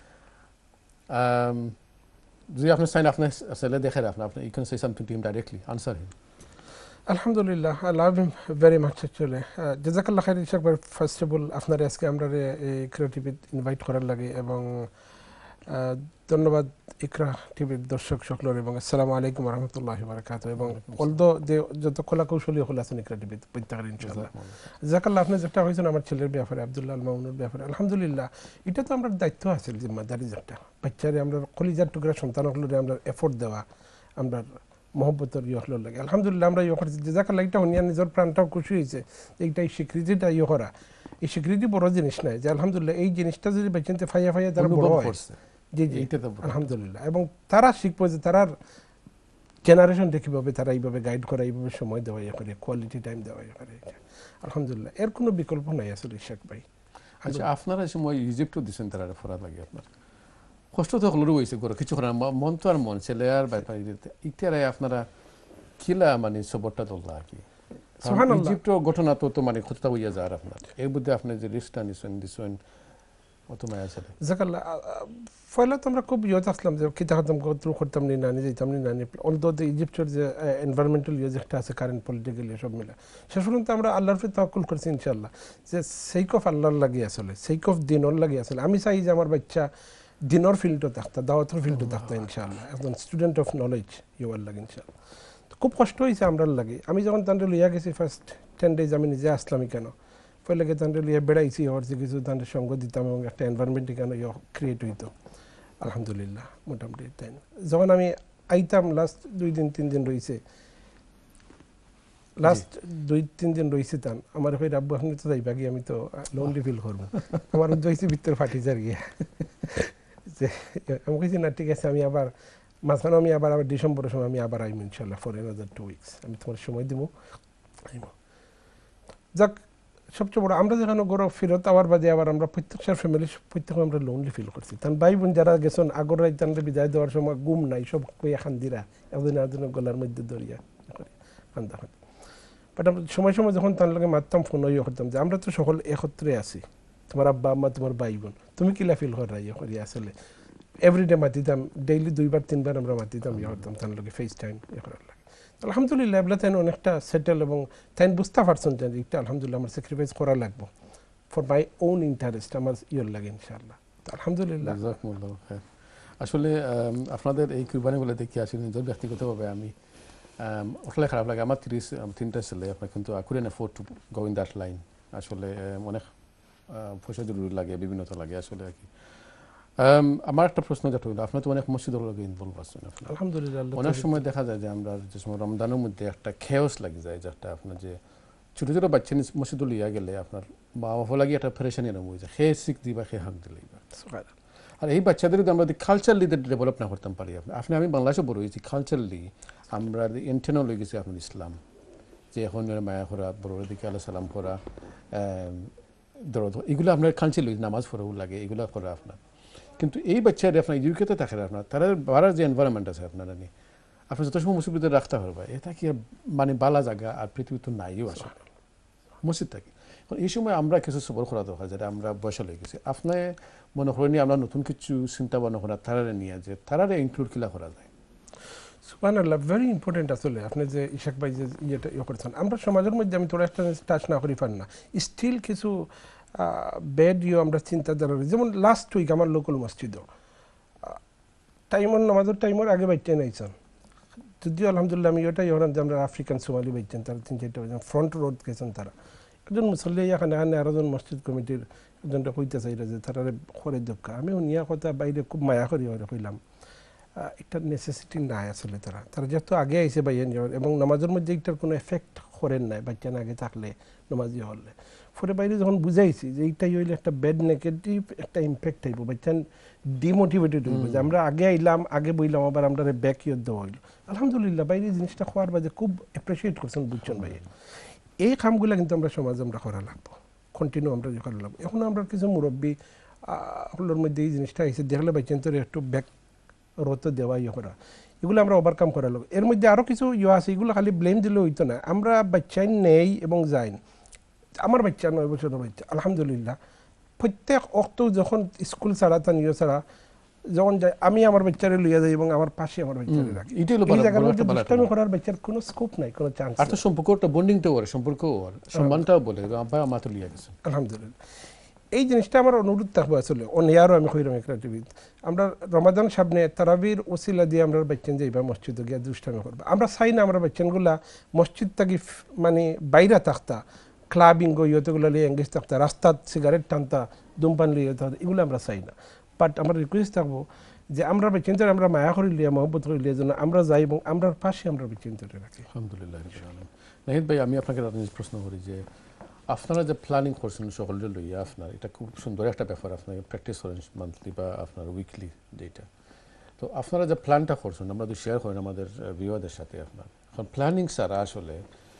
যদি আপনি চাইন আপনার ছেলে দেখেন আপনার you can say something to him directly, answer him. আলহামদুলিল্লাহ, I love him very much actually. জাযাকাল্লাহ খাইর ইশাক ভাই, ফার্স্ট অফ অল আপনার আজকে আমরা ইকরা টিভি ইনভাইট করার লাগে, এবং ধন্যবাদ ইকরা টিভির দর্শক সকলের, এবং আসসালামু আলাইকুম ওয়া রাহমাতুল্লাহি ওয়া বারাকাতুহু। এবং অলদো যে যত কলা কৌশলী হল আছেন ইকরা টিভি প্রত্যেকের ইনশাআল্লাহ। জাযাকাল্লাহ, আপনি যেটা হয়েছেন আমার ছেলের ব্যাপারে, আব্দুল্লাহ আল মামুনের ব্যাপারে, আলহামদুলিল্লাহ এটা তো আমরা দায়িত্ব আছে, জিম্মাদারি যেটা বাচ্চারে আমরা কলিজার টুকরা সন্তান হলে আমরা এফোর্ট দেওয়া, আমরা মহব্বতের হলোর লাগে। আলহামদুলিল্লাহ আমরা করছি, জাযাকাল্লাহ এটা অনিয়া নিজের প্রাণটাও খুশি হয়েছে এইটা, এই স্বীকৃতিটা করা, এই স্বীকৃতি বড় জিনিস নাই, যে আলহামদুলিল্লাহ এই জিনিসটা যদি বাচ্চাতে ফাইয়া তারা বড় হয়, জি জি আলহামদুলিল্লাহ। এবং তারা শিখবো যে তারার জেনারেশনটা কীভাবে তারা এইভাবে গাইড করা, এইভাবে সময় দেওয়া করে, কোয়ালিটি টাইম দেওয়া করে, আলহামদুলিল্লাহ এর কোনো বিকল্প নাই আসলে ইশাক ভাই। আচ্ছা, আপনারা সময় ইজিপ্টও দিচ্ছেন তারা ফরা লাগে, আপনার কষ্ট তো হলেও হয়েছে গরো কিছু করার মন তো আর মন ছেলে আর ব্যাপার ইটারাই আপনারা কিলা মানে সবরটা তোলা আর কি ইজিপ্টর ঘটনা তো মানে কতটা হইয়া যায় আপনার এর মধ্যে আপনি যে রিস্কটা দিচ্ছেন অত মায়া ছেলে জাকাল্লাহ। পয়লা তো আমরা খুব ইয়ে আসলাম যে কিতা করতাম নি নানি যেতাম নি নানি, অন্তত ইজিপ্টের যে এনভায়রনমেন্টাল ইয়ে যেটা আছে কারেন্ট পলিটিক্যাল সব মিলে, শেষ পর্যন্ত আমরা আল্লাহর প্রতি তাওয়াক্কুল করছি ইনশাআল্লাহ, যে সেইক অফ আল্লাহর লাগে আসলে, সেইক অফ দিনর লাগে আসলে। আমি চাই যে আমার বাচ্চা দিনর ফিল্ডও থাকতা, দাওয়াতের ফিল্ডও থাকতা ইনশাআল্লাহ, একজন স্টুডেন্ট অফ নলেজ ইউর লাগে ইনশাআল্লাহ। খুব কষ্ট হয়েছে আমরার লাগে। আমি যখন তান্ডে লইয়া গেছি ফার্স্ট 10 days আমি নিজে আসলামই কেন পয়লাকে তান্ডে লইয়া বেড়াইছি, ওর যে কিছু তান্ডে সঙ্গ দিতাম, এবং একটা এনভায়রনমেন্ট কেন ক্রিয়েট হইতো আলহামদুলিল্লাহ মোটামুটি। তাই যখন আমি আইতাম লাস্ট 2-3 দিন রয়েছে, লাস্ট 2-3 দিন রয়েছে তান আমার ভাই রাব্বু আপনি তো যাইবা গিয়ে আমি তো লোনলি ফিল করবো, আমার উদ্যোগী ভিতরে ফাটি যার গিয়া যে আমি কইছি না ঠিক আছে, আমি আবার মাঝখানে আমি আবার ডিসেম্বরের সময় আমি আবার আইম ইনশাল্লাহ ফর another 2 weeks, আমি তোমার সময় দিব আইম। যাক, সবচেয়ে বড় আমরা যেখানে গৌরব ফেরত আবার বাদে আবার আমরা প্রত্যেকটার ফ্যামিলি প্রত্যেকে আমরা লোনলি ফিল করছি। তার ভাই বোন যারা গেছেন আগর রাত তাদের বিদায় দেওয়ার সময় গুম নাই, সব কইয়া খান্দিরা একদিন একদিনের গলার মধ্যে দরিয়া খান্দা খান্দি। বাট আমরা সময় সময় যখন তার লগে মারতাম ফোন ইয়ে করতাম যে আমরা তো সকল একত্রে আছি, তোমার আব্বা আম্মা তোমার ভাই বোন, তুমি কিলা ফিল করা ইয়ে করি আসলে এভরিডে মাতিতাম, ডেইলি 2-3 বার আমরা মাতিতাম ইয়ে করতাম তার লগে ফেস টাইম ইয়ে করার লাগে। আলহামদুলিল্লাহ এগুলো তাই অনেকটা সেটেল, এবং তাই বুঝতে পারছেন যে এটা আলহামদুলিল্লাহ আমার স্যাক্রিফাইস করা লাগবো ফর মাই ওন ইন্টারেস্ট, আমার ইয়ের লাগে ইনশাআল্লাহ আলহামদুলিল্লাহ। আসলে আপনাদের এই কুরবানি বলে দেখি আসলে নিজের ব্যক্তিগতভাবে আমি আসলে খারাপ লাগে। আমার 3টা ছেলে, আপনার কিন্তু I couldn't afford to go in that line. আসলে অনেক পয়সা জরুরি লাগে, বিভিন্নতা লাগে আসলে আর কি। আমার একটা প্রশ্ন যেটা হলো, আপনার তো অনেক মসজিদের লগে ইনভলভ আছেন, আলহামদুলিল্লাহ অনেক সময় দেখা যায় যে আমরা যে সময় রমজানের মধ্যে একটা খেয়স লাগে যায়, যেটা আপনার যে ছোটো ছোটো বাচ্চা মসজিদে লিয়া গেলে আপনার মা বাবা লাগে একটা ফেরেশানি এরকম হয়ে যায়, খেয়ে শিখ দিবা খেয়ে হাঁক দিলেই। আর এই বাচ্চাদের যদি আমরা কালচারালি ডেভেলপ না করতে পারি, আপনি আমি বাংলাদেশে বড় হয়েছি, কালচারালি আমরা এন্টেনও লয়ে গেছি আপনার ইসলাম, যে এখন মায়া করা, বড়োর দিকে আল্লাহ সালাম করা, দরদ, এগুলো আপনার কালচারালি নামাজ পড়াও লাগে, এগুলো করা আপনার। কিন্তু এই বাচ্চারা আপনার ইউকেতে থাকে আপনার, তারা বাড়ার যে এনভায়রনমেন্ট আছে আপনারা নিয়ে আপনি যত সময় মসজিদ রাখতে পারবা, এটা কি মানে বালা জায়গা আর পৃথিবী তো নাইও আসলে মসজিদ থাকে। এই সময় আমরা কিছু সবর করা দরকার, যেটা আমরা বয়সা লয়ে গেছি। আপনি মনে করেন আমরা নতুন কিছু চিন্তা ভাবনা করা তারারে নিয়ে, যে তারারে ইনক্লুড কিলা করা যায়। সুবহানাল্লাহ, ভেরি ইম্পর্টেন্ট আসলে আপনি যে ইশাক ভাই যে ইয়েটা করছেন। আমরা সমাজের মধ্যে আমি তোরা একটা টাচ না করি পার না, স্টিল কিছু ব্যাড আমরা চিন্তাধারা, যেমন লাস্ট উইক আমার লোকাল মসজিদও টাইমর নামাজের টাইমর আগে বাইতে নাইছেন, যদিও আলহামদুলিল্লাহ আমি ওটাই হলাম যে আমরা আফ্রিকান সোমালি বাইতেন, তারা 3-4টা বাজেন ফ্রন্ট রোড গেছেন। তারা একজন মুসল্লি এখানে আরেকজন মসজিদ কমিটির একজনটা কইতে চাইলে যে তারা করে দক্ষা, আমি নিয়া কথা বাইরে খুব মায়া করি কইলাম একটা নেসেসিটি নাই আসলে। তারা যেহেতু আগে আইসে বাইয়ান যাওয়ার এবং নামাজের মধ্যে এইটার কোনো এফেক্ট করেন নাই বাচ্চা না আগে থাকলে নামাজি হলে। পরে বাইরে যখন বুঝাইছি যে এইটাই হইলে একটা ব্যাড নেগেটিভ একটা ইম্প্যাক্ট আইব, বাচ্চা ডিমোটিভেটেড হইব যে আমরা আগে আইলাম আগে বইলাম আবার আমরা ব্যাক ইয়র দেওয়া হইল। আলহামদুলিল্লাহ বাইরে জিনিসটা খোয়ার বাজে খুব অ্যাপ্রিসিয়েট করছেন, বুঝছেন ভাই। এই কামগুলো কিন্তু আমরা সমাজে আমরা করা লাগবো, কন্টিনিউ আমরা করা লাগবো। এখন আমরা কিছু মুরব্বী হলোর মধ্যে এই জিনিসটা আইসে দেখলে বাচ্চান তোর একটু ব্যাক রত দেওয়া করা, এগুলো আমরা ওভারকাম করা লাগবে। এর মধ্যে আরও কিছু আছে, এগুলো খালি ব্লেম দিলে হইতো না। আমরা বাচ্চাই নেই এবং যাই, আমার বাচ্চা 9 বছরের বাচ্চা আলহামদুলিল্লাহ প্রত্যেক অক্ত যখন স্কুল ছাড়া তা নিয়ে ছাড়া যখন যায় আমি আমার বাচ্চারে লইয়া যাই এবং আমার পাশে আমার বাচ্চারে রাখি। এই জায়গার মধ্যে দুষ্টামি করার বাচ্চার কোনো স্কোপ নাই, কোনো চান্স নাই। আর সম্পর্কটা বন্ডিংটাও করে, সম্পর্কও করে, সম্মানটাও বলে আব্বা আমা তো লিয়া গেছে আলহামদুলিল্লাহ। এই জিনিসটা আমার অনুরোধ থাকবো আসলে অনিয়ারও আমি কইরাম একটা টিভি আমরা রমাদান সামনে তারাবির ওসিলা দিয়ে আমরা বাচ্চান যাইবা মসজিদে গিয়া দুষ্টামি করবা। আমরা চাই না আমরা বাচ্চানগুলা মসজিদ থাকি মানে বাইরে থাকতা, ক্লাবিং ইয়েতেগুলো লিয়ে এঙ্গেজ থাকতা, রাস্তাত সিগারেট টানতা, ধূমপান লিয়ে থাকতা, এগুলো আমরা চাই না। বাট আমার রিকোয়েস্ট থাকবো যে আমরা বাচ্চানদের আমরা মায়া করি লিয়া মহব্বত করি লিয়া যেন আমরা যাই এবং আমরা পাশে আমরা বাচ্চানদের রাখি। আলহামদুলিল্লাহ। নাহিদ ভাই, আমি আপনাকে প্রশ্ন করি যে আপনারা যে প্ল্যানিং করছেন সকলকে লইয়া, আপনার এটা খুব সুন্দর একটা ব্যাপার, আপনাকে প্র্যাকটিস করেন মান্থলি বা আপনার উইকলি যেটা, তো আপনারা যে প্ল্যানটা করছেন আমরা তো শেয়ার করেন আমাদের ভিউয়ারদের সাথে। আপনার এখন প্ল্যানিং ছাড়া আসলে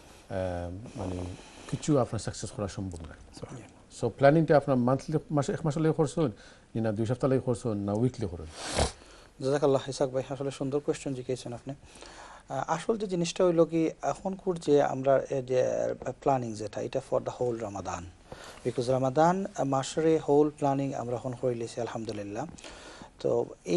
মানে কিছু আপনার সাকসেস করা সম্ভব নয়। সো প্ল্যানিংটা আপনার মান্থলি এক মাস লাগে করছেন না 2 সপ্তাহ লাগে করছেন না উইকলি করেন? জাযাকাল্লাহ ইসাক ভাই, আসলে সুন্দর কোয়েশ্চেন জিজ্ঞেসেন আপনি। আসল যে জিনিসটা হইল কি এখনকার যে আমরা যে প্ল্যানিং যেটা এটা for the whole Ramadan, because Ramadan মাসের হোল প্ল্যানিং আমরা এখন করে লিয়েছি আলহামদুলিল্লাহ। তো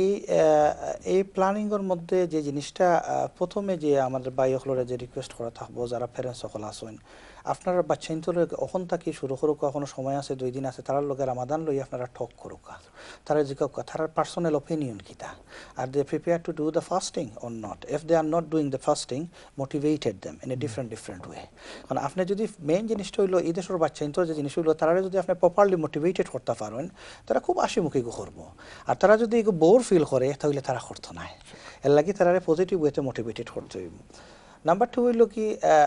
এই প্ল্যানিংয়ের মধ্যে যে জিনিসটা প্রথমে যে আমাদের বাইকলরে যে রিকোয়েস্ট করা থাকবো যারা প্যারেন্টস সকল আসেন, আপনারা বাচ্চাইন্তর ওখান থেকে শুরু করুক, এখনো সময় আছে 2 দিন আছে, তারার লগে রামাদান লই আপনারা টক করুক, তারা জিজ্ঞাসা তারার পার্সোনাল ওপিনিয়ন কিতা, আর they prepare to do the fasting or not. If they are not doing the fasting, motivated them in a different way. কারণ আপনি যদি মেইন জিনিসটা হইলো এই দেশের বাচ্চাইন্তর যে জিনিস হইলো তারা যদি আপনি প্রপারলি মোটিভেটেড করতে পারেন, তারা খুব হাসিমুখী করবো। আর তারা যদি বোর ফিল করে তাহলে তারা করতো না, এর লাগে তারা পজিটিভ ওয়েতে মোটিভেটেড করতে হইব। নাম্বার 2 হইল কি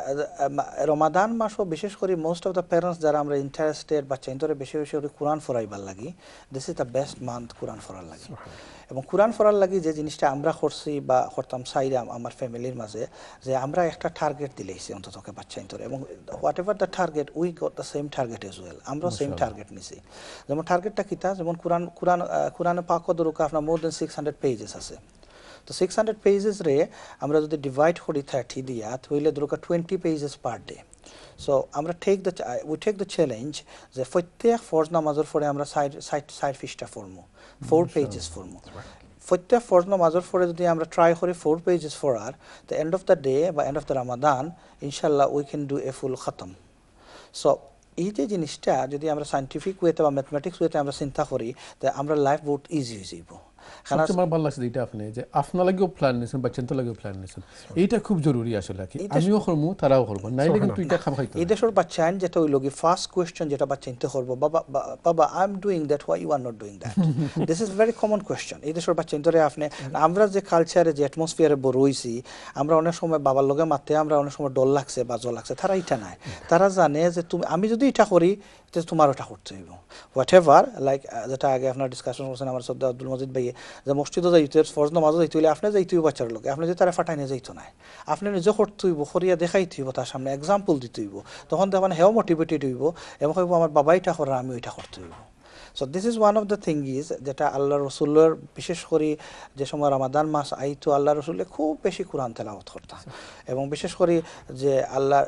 রমাদান মাসও বিশেষ করে মোস্ট অফ দ্য প্যারেন্টস যারা আমরা ইন্টারেস্টেড বাচ্চা ইন্তরে বেশি বেশি করে কোরআন ফরাইবার লাগি, this is the best month কোরআন ফরার লাগি। এবং কোরআন ফরার লাগি যে জিনিসটা আমরা করছি বা করতাম চাইলাম আমার ফ্যামিলির মাঝে, যে আমরা একটা টার্গেট দিলেছি অন্ততকে বাচ্চা ইন্তরে, এবং whatever the target we got the same target as well, আমরাও সেম টার্গেট নিছি। যেমন টার্গেটটা কিতা, যেমন কোরআন পাক দরুকা আপনার মোর দেন 600 পেজেস আছে। তো 600 পেজেস রে আমরা যদি ডিভাইড করি 30 দিয়া তাহলে দরকার 20 পেজেস পার ডে। সো আমরা উই টেক দ্য চ্যালেঞ্জ যে প্রত্যেক ফরজ নামাজের পরে আমরা সাইড পৃষ্ঠা পড়মু, 4 পেজেস পড়মু। প্রত্যেক ফরজ নামাজের পরে যদি আমরা ট্রাই করি 4 পেজেস পড়ার, the end of the day বা এন্ড অফ দ্য রামাদান ইনশাল্লাহ we can do a full খতম। সো এই যে জিনিসটা যদি আমরা সাইন্টিফিক ওয়েতে বা ম্যাথমেটিক্স ওয়েতে আমরা চিন্তা করি, তা আমরা লাইফ বহুত ইজি হয়ে যাইব। সবচেয়ে আমার ভালো লাগছে যেটা আপনি যে আপনার লাগেও প্ল্যান নিয়েছেন, বাচ্চাদের লাগেও প্ল্যান নিয়েছেন, এইটা খুব জরুরি আসলে। আমিও করবো তারাও করবো, নাইলে কিন্তু এটা খাম খাইতে। এই দেশের বাচ্চা যেটা হইল কি ফার্স্ট কোয়েশ্চেন যেটা বাচ্চা চিন্তা করবো, বাবা I am doing that, why you are not doing that. This is very common question এই দেশের বাচ্চা চিন্তারে। আপনি আমরা যে কালচারে যে অ্যাটমসফিয়ারে বড় হইছি, আমরা অনেক সময় বাবার লগে মারতে আমরা অনেক সময় ডর লাগছে বা জল লাগছে, তারা এটা নাই। তারা জানে যে আমি যদি এটা করি তোমার ওটা করতে হইব, হোয়াট এভার। লাইক যেটা আগে আপনার ডিসকাশন করছেন আমার শ্রদ্ধা আব্দুল মজিদ ভাইয়ে, যে মসজিদও যাইতে ফরজ নামাজও যাইতে হইলে আপনি যাইতে হইব বাচ্চার লোক, আপনি যদি তারা ফাটাই নিয়ে যাইতো না, আপনি নিজে করতে হইব, করিয়া দেখাইতে হইব, তার সামনে এক্সাম্পল দিতে হইব, তখন দেখবেন হেও মোটিভেটেড হইব এবং হইব আমার বাবা এটা করে আমি ওইটা করতে হইব। So this is one of the thing is যেটা আল্লাহ রসুলের বিশেষ করে যে সময় রমাদান মাস আইতো আল্লাহ রসুলে খুব বেশি কোরআন তেলাওয়াত করতাম, এবং বিশেষ করে যে আল্লাহ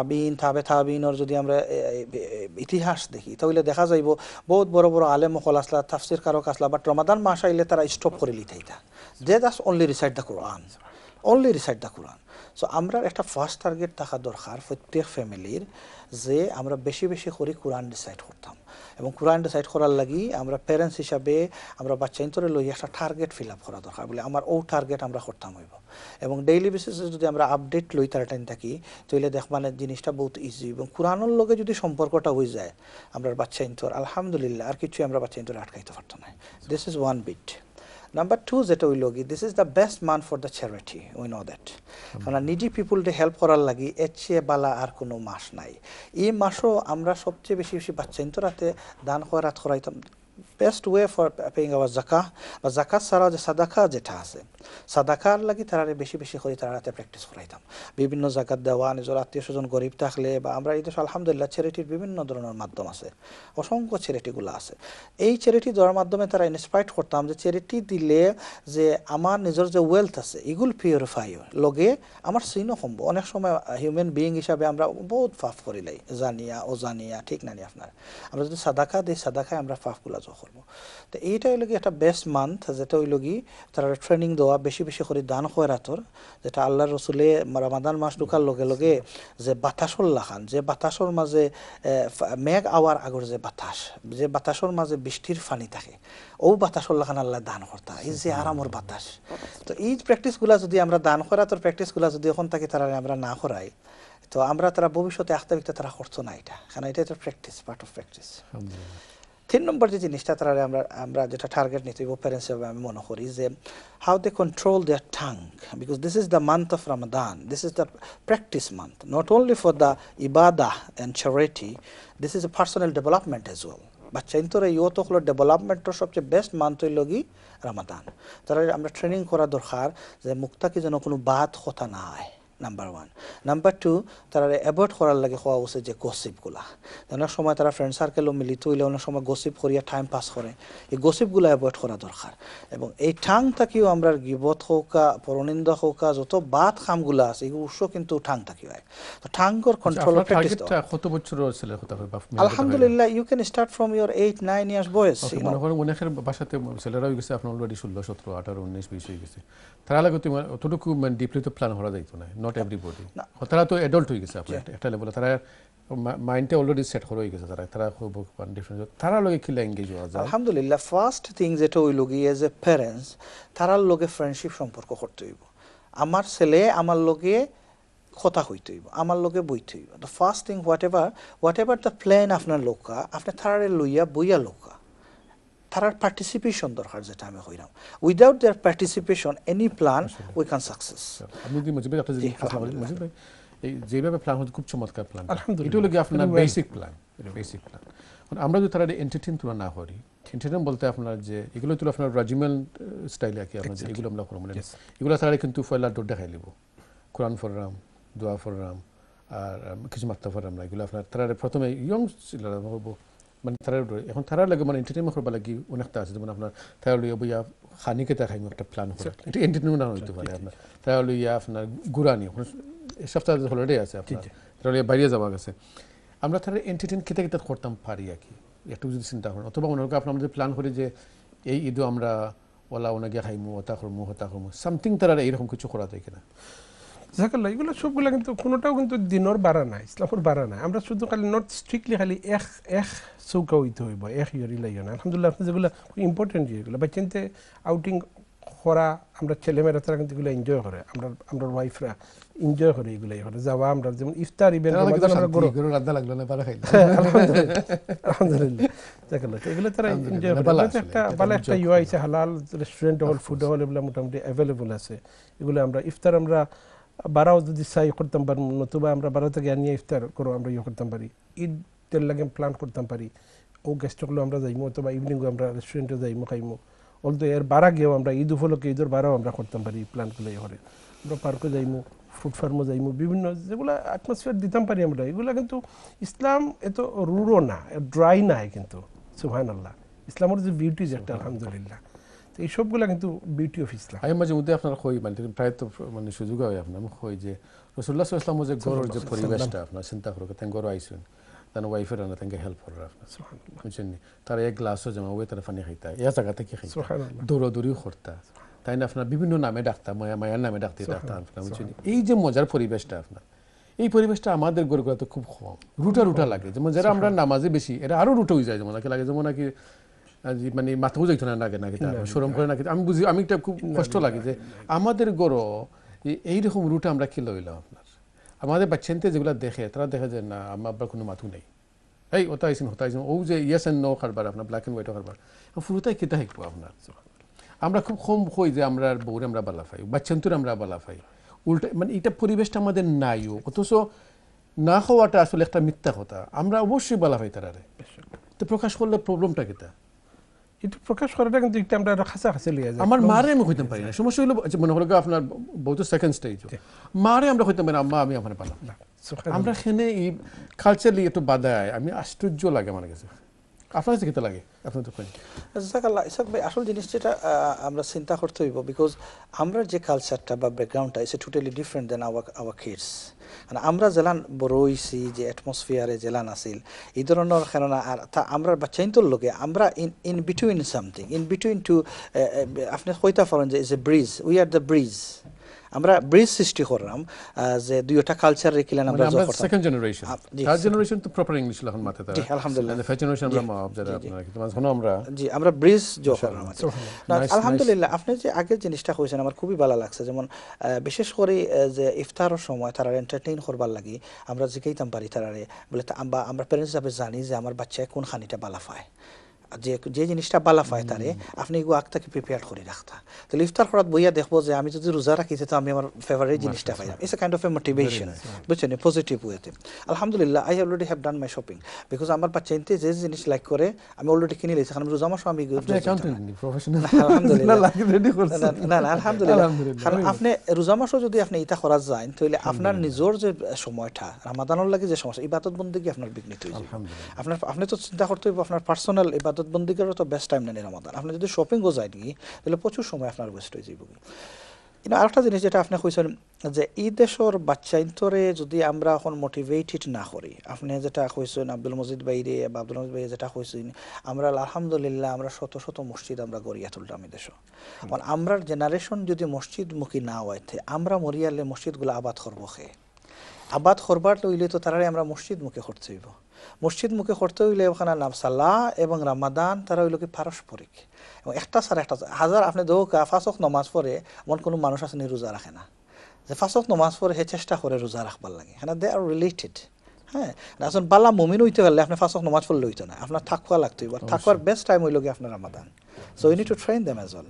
তাবিনের যদি আমরা ইতিহাস দেখি তাহলে দেখা যাইব বহুত বড় বড় আলেম মকল আসলা, তাফসির কারক আসলা, বাট রমাদান মাস আইলে তারা স্টপ করে লিতাইতা, they just only recite the Quran. only recite the Quran. So আমরা একটা ফার্স্ট টার্গেট থাকা দরকার প্রত্যেক ফ্যামিলির যে আমরা বেশি বেশি করে কোরআন ডিসাইড করতাম এবং কোরআন ডিসাইড করার লাগি আমরা প্যারেন্টস হিসাবে আমরা বাচ্চা ইন্তরে লই একটা টার্গেট ফিল আপ করা দরকার বলে আমার ও টার্গেট আমরা করতাম হইব এবং ডেইলি বেসিসে যদি আমরা আপডেট লই তার টাইম থাকি তাহলে দেখবানে জিনিসটা বহুত ইজি এবং কোরআনের লগে যদি সম্পর্কটা হয়ে যায় আমরা বাচ্চা ইন্তর আলহামদুলিল্লাহ আর কিছু আমরা বাচ্চা ইন্তরে আটকাইতে পারতাম না this is one bit Number 2 যেটা হইল কি this is the best month for the charity we know that কারণ needy people to help করার লাগি এর চেয়ে বালা আর কোনো মাস নাই এই মাসও আমরা সবচেয়ে বেশি বেশি বাচ্চা ইন্তরাতে দান খয়রাত করাইতাম best way for paying our zakah বা zakat ছাড়া যে সাদাকা যেটা আছে সাদাকার লাগি তারারে বেশি বেশি করে তারাতে প্র্যাকটিস করাইতাম বিভিন্ন জাকাত দেওয়া নিজের আত্মীয়স্বজন গরিব থাকলে বা আমরা এই দেশে আলহামদুলিল্লাহ চ্যারিটির বিভিন্ন ধরনের মাধ্যম আছে অসংখ্য চ্যারিটিগুলো আছে এই চ্যারিটি দেওয়ার মাধ্যমে তারা ইন্সপায়ার করতাম যে চ্যারিটি দিলে যে আমার নিজের যে ওয়েলথ আছে এগুলো পিউরিফাই লগে আমার সিনও কমবো অনেক সময় হিউম্যান বিইং হিসাবে আমরা বহুত পাপ করিলাই জানিয়া অজানিয়া ঠিক নানি আপনার আমরা যদি সাদাকা দিই সাদাকায় আমরা পাপগুলো করবো তো এইটা হইল কি একটা বেস্ট মান্থ যেটা হইল কি তারা ট্রেনিং দেওয়া বেশি বেশি করে দান খয়রাতর যেটা আল্লাহর রসুলে রমাদান মাস ঢুকার লগে লগে যে বাতাসর লাখান যে বাতাসর মাঝে মেঘ আওয়ার আগর যে বাতাসর মাঝে বৃষ্টির পানি থাকে ও বাতাসর লাখান আল্লাহ দান করতা এই যে আরামর বাতাস তো এই প্র্যাকটিসগুলা যদি আমরা দান খয়রাতর প্র্যাকটিসগুলা যদি এখন থাকি তারা আমরা না করাই তো আমরা তারা ভবিষ্যতে আস্তে আস্তে তারা করতো না এটা কারণ এটা একটা প্র্যাকটিস পার্ট অফ প্র্যাকটিস 3 নম্বর যে জিনিসটা তারা আমরা যেটা টার্গেট নিতে হইব প্যারেন্টস হিসেবে আমি মনে করি যে how they control their tongue because this is the month of Ramadan this is the practice month not only for the ইবাদাহ and charity this is a personal development as well বাচ্চা ইন্তরে ইয়ত হলো ডেভেলপমেন্টের সবচেয়ে বেস্ট মান্থ হইল কি Ramadan তারা আমরা ট্রেনিং করা দরকার যে মুক্তাকে যেন কোনো বাদ কথা না হয় নাম্বার 1 নাম্বার 2 তারা অ্যাভয়েড করার লাগে হওয়া উচিত যে গসিপগুলা অনেক সময় তারা ফ্রেন্ড সার্কেলও মিলিত হইলে অনেক সময় গসিপ করিয়া টাইম পাস করে এই গসিপগুলো অ্যাভয়েড করা দরকার এবং এই ঠাং থাকিও আমরা গিবত হোকা পরনিন্দা হোকা যত বাদ কামগুলা আছে এগুলো উৎস কিন্তু ঠাং থাকি হয় তো ঠাঙ্গর কন্ট্রোল টার্গেটটা কত বছর ছিল কথা আলহামদুলিল্লাহ you can start from your 8-9 years বয়স মনে করেন অনেকের বাসাতে ছেলেরা হয়ে গেছে আপনার অলরেডি 16 17 18 19 20 হয়ে গেছে তারা লাগে তুমি অতটুকু মানে ডিপলি তো প্ল্যান করা যাইতো না নট এভরিবডি তারা তো অ্যাডাল্ট হয়ে গেছে আপনার একটা লেভেলে তারা মাইন্ডটা অলরেডি সেট হয়ে গেছে তারা খুব ডিফারেন্ট তারা লগে কি এঙ্গেজ হওয়া যায় আলহামদুলিল্লাহ ফার্স্ট থিং যেটা হইল গিয়ে এজ এ প্যারেন্টস তারার লগে ফ্রেন্ডশিপ সম্পর্ক করতে হইব আমার ছেলে আমার লগে কথা হইতে হইব আমার লগে বইতে হইব the first thing whatever the plan আপনার লোকা আপনি তারারে লইয়া বইয়া লোকা তারার পার্টিসিপেশন দরকার যেটা আমি হইলাম without their participation any plan we can success আপনি যদি মজিব একটা জিনিস মজিব ভাই এই যেভাবে প্ল্যান হচ্ছে খুব চমৎকার প্ল্যান এটা হলো কি আপনার বেসিক প্ল্যান এটা বেসিক প্ল্যান আমরা যদি তারা এন্টারটেইন তুলনা না করি এন্টারটেইন বলতে আপনার যে এগুলো তো আপনার রাজিমেল স্টাইলে কি আপনার এগুলো আমরা করব মানে এগুলো তারা কিন্তু ফয়লা ডট দেখাই লিব কোরআন ফররাম দোয়া ফররাম আর কিছু মাত্তা ফররাম না এগুলো আপনার তারা প্রথমে ইয়ং ছিলরা বলবো মানে তারা এখন তারা লাগে মানে এন্টারটেইনমেন্ট করবা লাগি অনেকটা আছে যেমন আপনার তারা লইয়া বইয়া খানিকে দেখাই একটা প্ল্যান করে এটা এন্টারটেইনমেন্ট না হইতে পারে আপনার তারা লইয়া আপনার গুরানি সপ্তাহে হলিডে আছে আপনার তারা লইয়া বাইরে যাওয়া গেছে আমরা তারা এন্টারটেইন খেতে খেতে করতাম পারি আর কি একটু যদি চিন্তা করেন অথবা ওনার আপনার আমাদের প্ল্যান করে যে এই ঈদও আমরা ওলা ওনাকে খাইমু হতা করমু সামথিং তারা এইরকম কিছু করা যায় কিনা জাকাল্লাহ এগুলো সবগুলো কিন্তু কোনোটাও কিন্তু দিনের বাড়া নাই ইসলামের বাড়া নাই আমরা শুধু খালি নট স্ট্রিক্টলি খালি এক চৌকা হইতে হইব এক ইয়রি লাগিও না আলহামদুলিল্লাহ আপনি যেগুলো খুব ইম্পর্টেন্ট যেগুলো বা চিন্তে আউটিং করা আমরা ছেলেমেয়েরা তারা কিন্তু এগুলো এনজয় করে আমরা ওয়াইফরা এনজয় করে এগুলো করে যাওয়া আমরা যেমন ইফতার ইভেন্ট আলহামদুলিল্লাহ জাকাল্লাহ এগুলো তারা এনজয় করে একটা ভালো একটা ইউ আইছে হালাল রেস্টুরেন্ট হল ফুড হল এগুলো মোটামুটি অ্যাভেলেবল আছে এগুলো আমরা ইফতার আমরা বারাও যদি চাই করতাম পারি নতুবা আমরা বারো থেকে আনিয়ে ইফতার করো আমরা ইয়ে করতাম পারি ঈদের লাগে প্ল্যান করতাম পারি ও গেস্টগুলো আমরা যাইমো অথবা ইভিনিংও আমরা রেস্টুরেন্টে যাইমো খাইমো অলতো এর বারা গিয়েও আমরা ঈদ উপলক্ষে ঈদের বারাও আমরা করতাম পারি প্ল্যানগুলো ইয়ে করে আমরা পার্কে যাইমো ফ্রুট ফার্মও যাইমো বিভিন্ন যেগুলো অ্যাটমসফিয়ার দিতাম পারি আমরা এগুলো কিন্তু ইসলাম এত রুড়ো না ড্রাই নাই কিন্তু সুবহানাল্লাহ ইসলামের যে বিউটি একটা আলহামদুলিল্লাহ এই সবগুলা কিন্তু বিউটি অফ ইসলাম আমি মাঝে মধ্যে আপনার কই মানে প্রায় তো মানে সুযোগ হয় আপনার আমি কই যে রাসূলুল্লাহ সাল্লাল্লাহু আলাইহি ওয়াসাল্লাম যে ঘরের যে পরিবেশটা আপনার চিন্তা করো তাই ঘরে আইছেন তার ওয়াইফের না তাকে হেল্প করে আপনার সুবহানাল্লাহ বুঝছেন তার এক গ্লাসও জমা হয়ে তার পানি খাইতা এই জায়গা থেকে খাইতা সুবহানাল্লাহ দৌড়াদৌড়ি করতা তাই না আপনার বিভিন্ন নামে ডাকতাম, মায়ার নামে ডাকতে ডাকতাম আপনার বুঝছেন। এই যে মজার পরিবেশটা আপনার, এই পরিবেশটা আমাদের গড়ে তো খুব কম, রুটা লাগে। যেমন যারা আমরা নামাজে বেশি, এরা আরো রুটা হয়ে যায়, যেমন লাগে যেমন নাকি মানে মাথাও যাইতো না নাকি নাকি শরম করে নাকি। আমি বুঝি, আমি একটা খুব কষ্ট লাগে যে আমাদের গড় এইরকম রুটা আমরা কি লইলাম আপনার। আমাদের বাচ্চাতে যেগুলো দেখে, তারা দেখে যে না আমার আব্বার কোনো মাথু নেই, এই ওটা আইসিন হতা আইসিন, ও যে ইয়েস অ্যান্ড নো কারবার আপনার, ব্ল্যাক অ্যান্ড হোয়াইটও কারবার, পুরোটাই কিতা শিখবো আপনার। আমরা খুব কম হই যে আমরা বউরে আমরা বালা পাই, বাচ্চান্তর আমরা বালা পাই, উল্টা মানে এটা পরিবেশটা আমাদের নাইও। অথচ না হওয়াটা আসলে একটা মিথ্যা কথা, আমরা অবশ্যই বালা পাই তারারে। তো প্রকাশ করলে প্রবলেমটা কিতা? এটা প্রকাশ করাটা কিন্তু একটা আমরা কাছাকাছি লিয়ে যায়। আমার মারে আমি হইতে পারি না, সমস্যা হলো মনে হলো আপনার বহুত সেকেন্ড স্টেজ, মারে আমরা হইতে পারি না, আম্মা আমি আমার পালাম না। আমরা এখানে এই কালচারলি একটু বাধায়, আমি আশ্চর্য লাগে আমার কাছে। আপনার কাছে কিতা লাগে? আপনার তো জাযাকাল্লাহ। ইসাক ভাই, আসল জিনিস যেটা আমরা চিন্তা করতে হইব, বিকজ আমরা যে কালচারটা বা ব্যাকগ্রাউন্ডটা is totally different then our kids. মানে আমরা জেলান বড় হইছি, যে অ্যাটমসফিয়ারে জেলান আছিল এই ধরনের, কেননা আর তা আমরা বাচ্চাইন্তর লগে আমরা in between something, in between two, আপনি কইতা পারেন যে is a bridge, we are the bridge. আমরা ব্রিজ সৃষ্টি করলাম যে দুইটা কালচার রেখিলেন আমরা আমরা সেকেন্ড জেনারেশন, থার্ড জেনারেশন তো প্রপার ইংলিশ এখন মাথাতে। জি আলহামদুলিল্লাহ। ফার্স্ট জেনারেশন আমরা মা যারা আপনারা কিন্তু মাঝখানে আমরা জি আমরা ব্রিজ যোগ করলাম। আলহামদুলিল্লাহ। আপনি যে আগের জিনিসটা কইছেন আমার খুবই ভালো লাগছে, যেমন বিশেষ করে যে ইফতারের সময় তারা এন্টারটেইন করবার লাগি আমরা জিকাইতাম পারি তারারে, বলে আমরা প্যারেন্টস হিসাবে জানি যে আমার বাচ্চায় কোন খানিটা বালা পায়, যে জিনিসটা বালা পায় তারে আপনি এগুলো আগ থেকে প্রিপেয়ার করে রাখতা। তাহলে ইফতার করাত বইয়া দেখবো যে আমি যদি রোজা রাখিতে তো আমি আমার ফেভারিট জিনিসটা পাই। It's a kind of a motivation, বুঝছেন, পজিটিভ ওয়েতে। আলহামদুলিল্লাহ, I already have done my shopping, because আমার বাচ্চাইতে যে জিনিস লাইক করে আমি অলরেডি কিনে লিয়েছি, কারণ রোজা মাস আমি না আলহামদুলিল্লাহ। কারণ আপনি রোজা মাসও যদি আপনি ইটা করা যায়, তাহলে আপনার নিজের যে সময়টা রামাদানের লাগে যে সমস্যা ইবাদত বন্দেগী আপনার বিঘ্নিত হয়ে যাবে। আপনি তো চিন্তা করতে হইব আপনার পার্সোনাল ইবাদত বন্দিগেরও তো বেস্ট টাইম নেই রমাদান। আপনি যদি শপিংও যায় কি তাহলে প্রচুর সময় আপনার ওয়েস্ট হয়ে যাবে। কিন্তু আরেকটা জিনিস যেটা আপনি কইছেন যে এই দেশের বাচ্চাইন্তরে যদি আমরা এখন মোটিভেটেড না করি, আপনি যেটা কইছেন আব্দুল মজিদ বাইরে বা আব্দুল মজিদ ভাই যেটা কইছেন, আমরা আলহামদুলিল্লাহ আমরা শত শত মসজিদ আমরা গড়িয়া তুললাম এই দেশ। আমরা জেনারেশন যদি মসজিদমুখী না হইতে, আমরা মরিয়ালে মসজিদগুলো আবাদ করবো খে, আবাদ করবার লইলে তো তারাই আমরা মসজিদ মুখে করতে হইব। মসজিদ মুখে করতে হইলে ওখানে নাম সালাহ এবং রামাদান তারা হইল কি পারস্পরিক, এবং একটা ছাড়া একটা হাজার আপনি দৌকা ফাঁসক নমাজ পড়ে এমন কোনো মানুষ আছে নি রোজা রাখে না, যে ফাঁসক নমাজ পড়ে হে চেষ্টা করে রোজা রাখবার লাগে, হ্যাঁ দে আর রিলেটেড। হ্যাঁ, আসলে বালা মুমিন হইতে পারলে আপনি ফাঁসক নমাজ পড়লে হইতো না, আপনার থাকুয়া লাগতো। এবার থাকুয়ার বেস্ট টাইম হইল কি আপনার Ramadan. So we need to train them as well,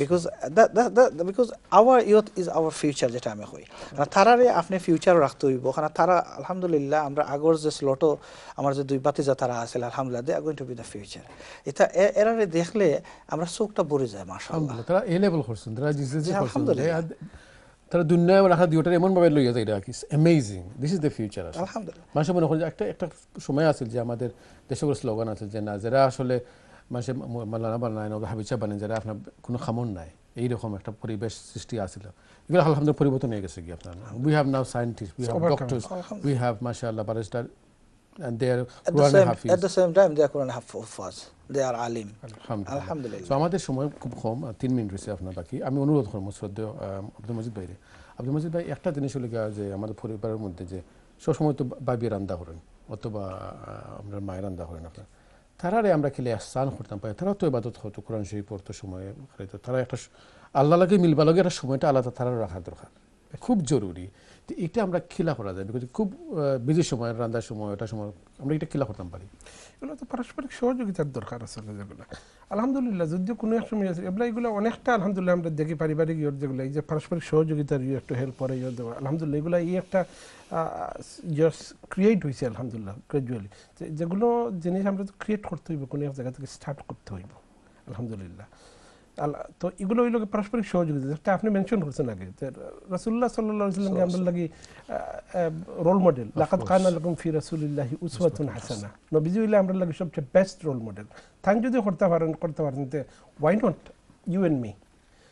because our youth is our future, যেটা আমি কই। তারারে আপনি ফিউচার রাখতে হইব, কারণ তারা আলহামদুলিল্লাহ আমরা আগর যে স্লটও আমার যে দুই বাতিজা তারা আছে আলহামদুলিল্লাহ they are going to be the future. এটা এরারে দেখলে আমরা চোখটা ভরে যায় মাশাআল্লাহ। তারা এ লেভেল করছেন, তারা জিসে করছেন, তারা দুনিয়ায় রাখা দুইটা এমন ভাবে লইয়া যায়, এটা কি amazing. This is the future আলহামদুলিল্লাহ। মানুষ মনে করে একটা সময় আছে যে আমাদের দেশে কোনো স্লোগান আছে যে না যারা আসলে মানুষের মালানা বানায় না হাবিচা বানায়, যারা আপনার কোনো খামন নাই, এইরকম একটা পরিবেশ সৃষ্টি আসছিল। এগুলো আলহামদুলিল্লাহ পরিবর্তন হয়ে গেছে কি আপনার। We have now scientist, we have doctors, we have মাশাআল্লাহ barrister, and they are Quran hafiz. At the same time they are Quran hafiz, they are alim. Alhamdulillah. So আমাদের সময় খুব কম, 3 মিনিট রয়েছে আপনার বাকি। আমি অনুরোধ করব শ্রদ্ধেয় আব্দুল মজিদ ভাইরে। আব্দুল মজিদ ভাই, একটা জিনিস হলো যে আমাদের পরিবারের মধ্যে যে সবসময় তো বাবি রান্না করেন অথবা আমরা মায়ের রান্না করেন, আপনার তারারে আমরা খেলে আহসান করতাম পাই, তারা তো ইবাদত হতো, কোরআন শরীফ পড়তো সময়ে, তারা একটা আল্লাহ লাগে মিলবা লাগে একটা সময়টা আলাদা তারা রাখা দরকার, খুব জরুরি। তো এটা আমরা খিলা করা যায়, বিকজ খুব বিজি সময় রান্নার সময় ওটা সময় আমরা এটা খিলা করতাম পারি। এগুলো তো পারস্পরিক সহযোগিতার দরকার আসলে যেগুলো আলহামদুলিল্লাহ, যদিও কোনো এক সময় আছে এগুলো এগুলো অনেকটা আলহামদুলিল্লাহ আমরা দেখি পারিবারিক ইয়র যেগুলো এই যে পারস্পরিক সহযোগিতার ইয়ে একটু হেল্প করে ইয়ে দেওয়া, আলহামদুলিল্লাহ এগুলো এই একটা জাস্ট ক্রিয়েট হয়েছে আলহামদুলিল্লাহ গ্রাজুয়ালি। যেগুলো জিনিস আমরা তো ক্রিয়েট করতে হইব, কোনো এক জায়গা থেকে স্টার্ট করতে হইব আলহামদুলিল্লাহ। তো এগুলো ওই লোক পারস্পরিক সহযোগিতা, যেটা আপনি মেনশন করছেন আগে, রাসূলুল্লাহ সাল্লাল্লাহু আলাইহি ওয়াসাল্লামকে আমরা লাগি রোল মডেল, লাকাদ কানা লাকুম ফি রাসূলিল্লাহি উসওয়াতুন হাসানা, নবীজি হইলে আমরা লাগি সবচেয়ে বেস্ট রোল মডেল। তাই যদি করতে পারেন তে why not you and me.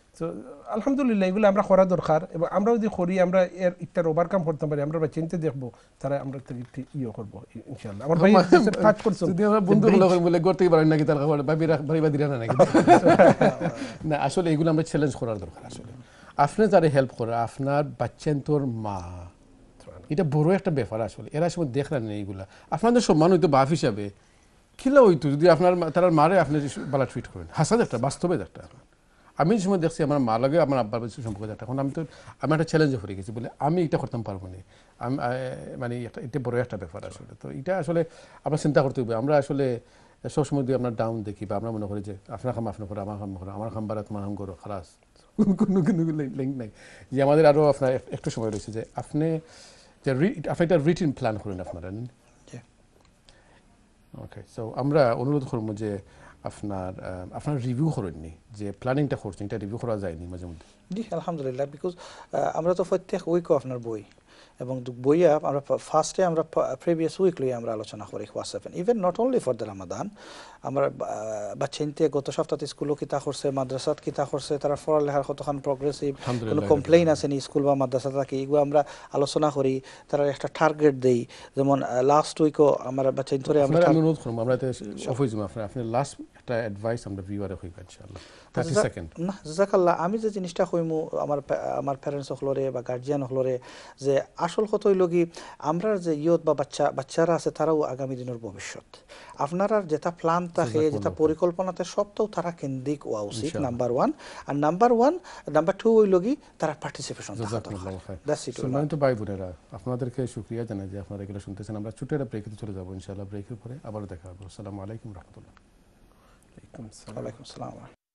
তো আলহামদুলিল্লাহ এগুলো আমরা করা দরকার এবং আমরা যদি করি আমরা এর ইটার ওভারকাম করতে পারি আমরা চিন্তা দেখবো তারা আমরা থেকে ইয়ে করবো ইনশাআল্লাহ আমার ভাই কাজ করছেন যদি আমরা বন্ধুগুলো বলে করতেই পারেন নাকি তার খবর ভাবি দিরা না নাকি না আসলে এগুলো আমরা চ্যালেঞ্জ করার দরকার আসলে আপনি যারা হেল্প করে আপনার বাচ্চান্তর মা এটা বড় একটা ব্যাপার আসলে এরা সময় দেখলেন না এইগুলা আপনাদের সম্মান হইতো বাপ হিসাবে খিলা হইতো যদি আপনার তার মারে আপনি বালা ট্রিট করেন হাসাদ একটা বাস্তবে একটা আমি যে সময় দেখছি আমার মা লাগে আমার আব্বার সম্পর্ক একটা এখন আমি একটা চ্যালেঞ্জে পড়ে গেছি বলে আমি এটা করতাম পারবো না আমি মানে এটা বড় একটা ব্যাপার আসলে তো এটা আসলে আমরা চিন্তা করতে হবে আমরা আসলে সবসময় যদি আমরা ডাউন দেখি বা আমরা মনে করি যে আপনার খাম আপনার করে আমার খাম করে আমার খাম বাড়া তোমার খাম করো খালাস কোনো লিঙ্ক নাই যে আমাদের আরও আপনার একটু সময় রয়েছে যে আপনি একটা রিটিন প্ল্যান করেন আপনারা ওকে সো আমরা অনুরোধ করবো যে আপনার রিভিউ করেননি যে প্ল্যানিংটা করছেন এটা রিভিউ করা যায়নি মাঝে মধ্যে জি আলহামদুলিল্লাহ বিকজ আমরা তো প্রত্যেক উইকও আপনার বই এবং বইয়া আমরা ফার্স্টে আমরা প্রিভিয়াস উইক লই আমরা আলোচনা করি হোয়াটসঅ্যাপে even not only for the Ramadan আমরা বাচ্চাইনতে গত সপ্তাহে স্কুলও কিতা করছে মাদ্রাসাত কিতা করছে তারা পড়ালেখার কতক্ষণ প্রগ্রেসিভ কোনো কমপ্লেইন আছে নি স্কুল বা মাদ্রাসা থেকে এগুলো আমরা আলোচনা করি তারা একটা টার্গেট দেই যেমন লাস্ট উইকও আমার বাচ্চাইন ধরে আমরা অনুরোধ করবো আমরা অফিস আপনি লাস্ট একটা অ্যাডভাইস আমরা ভিউয়ারে হইব ইনশাআল্লাহ 30 সেকেন্ড না জাযাকাল্লাহ আমি যে জিনিসটা কইমু আমার প্যারেন্টস হলরে বা গার্জিয়ান হলরে যে আসল কথা হইল কি আমরা যে ইয়ত বা বাচ্চারা আছে তারাও আগামী দিনের ভবিষ্যৎ আপনারা যেটা প্ল্যান থাকে যেটা পরিকল্পনাতে সবটাও তারা কেন্দ্রিক হওয়া উচিত নাম্বার 1 আর নাম্বার 2 হইল কি তারা পার্টিসিপেশন সম্মানিত ভাই বোনেরা আপনাদেরকে শুকরিয়া জানাই যে আপনারা এগুলো শুনতেছেন আমরা ছোট একটা ব্রেকে চলে যাবো ইনশাআল্লাহ ব্রেকের পরে আবার দেখা হবে আসসালামু আলাইকুম রাহমাতুল্লাহ ওয়ালাইকুম আসসালাম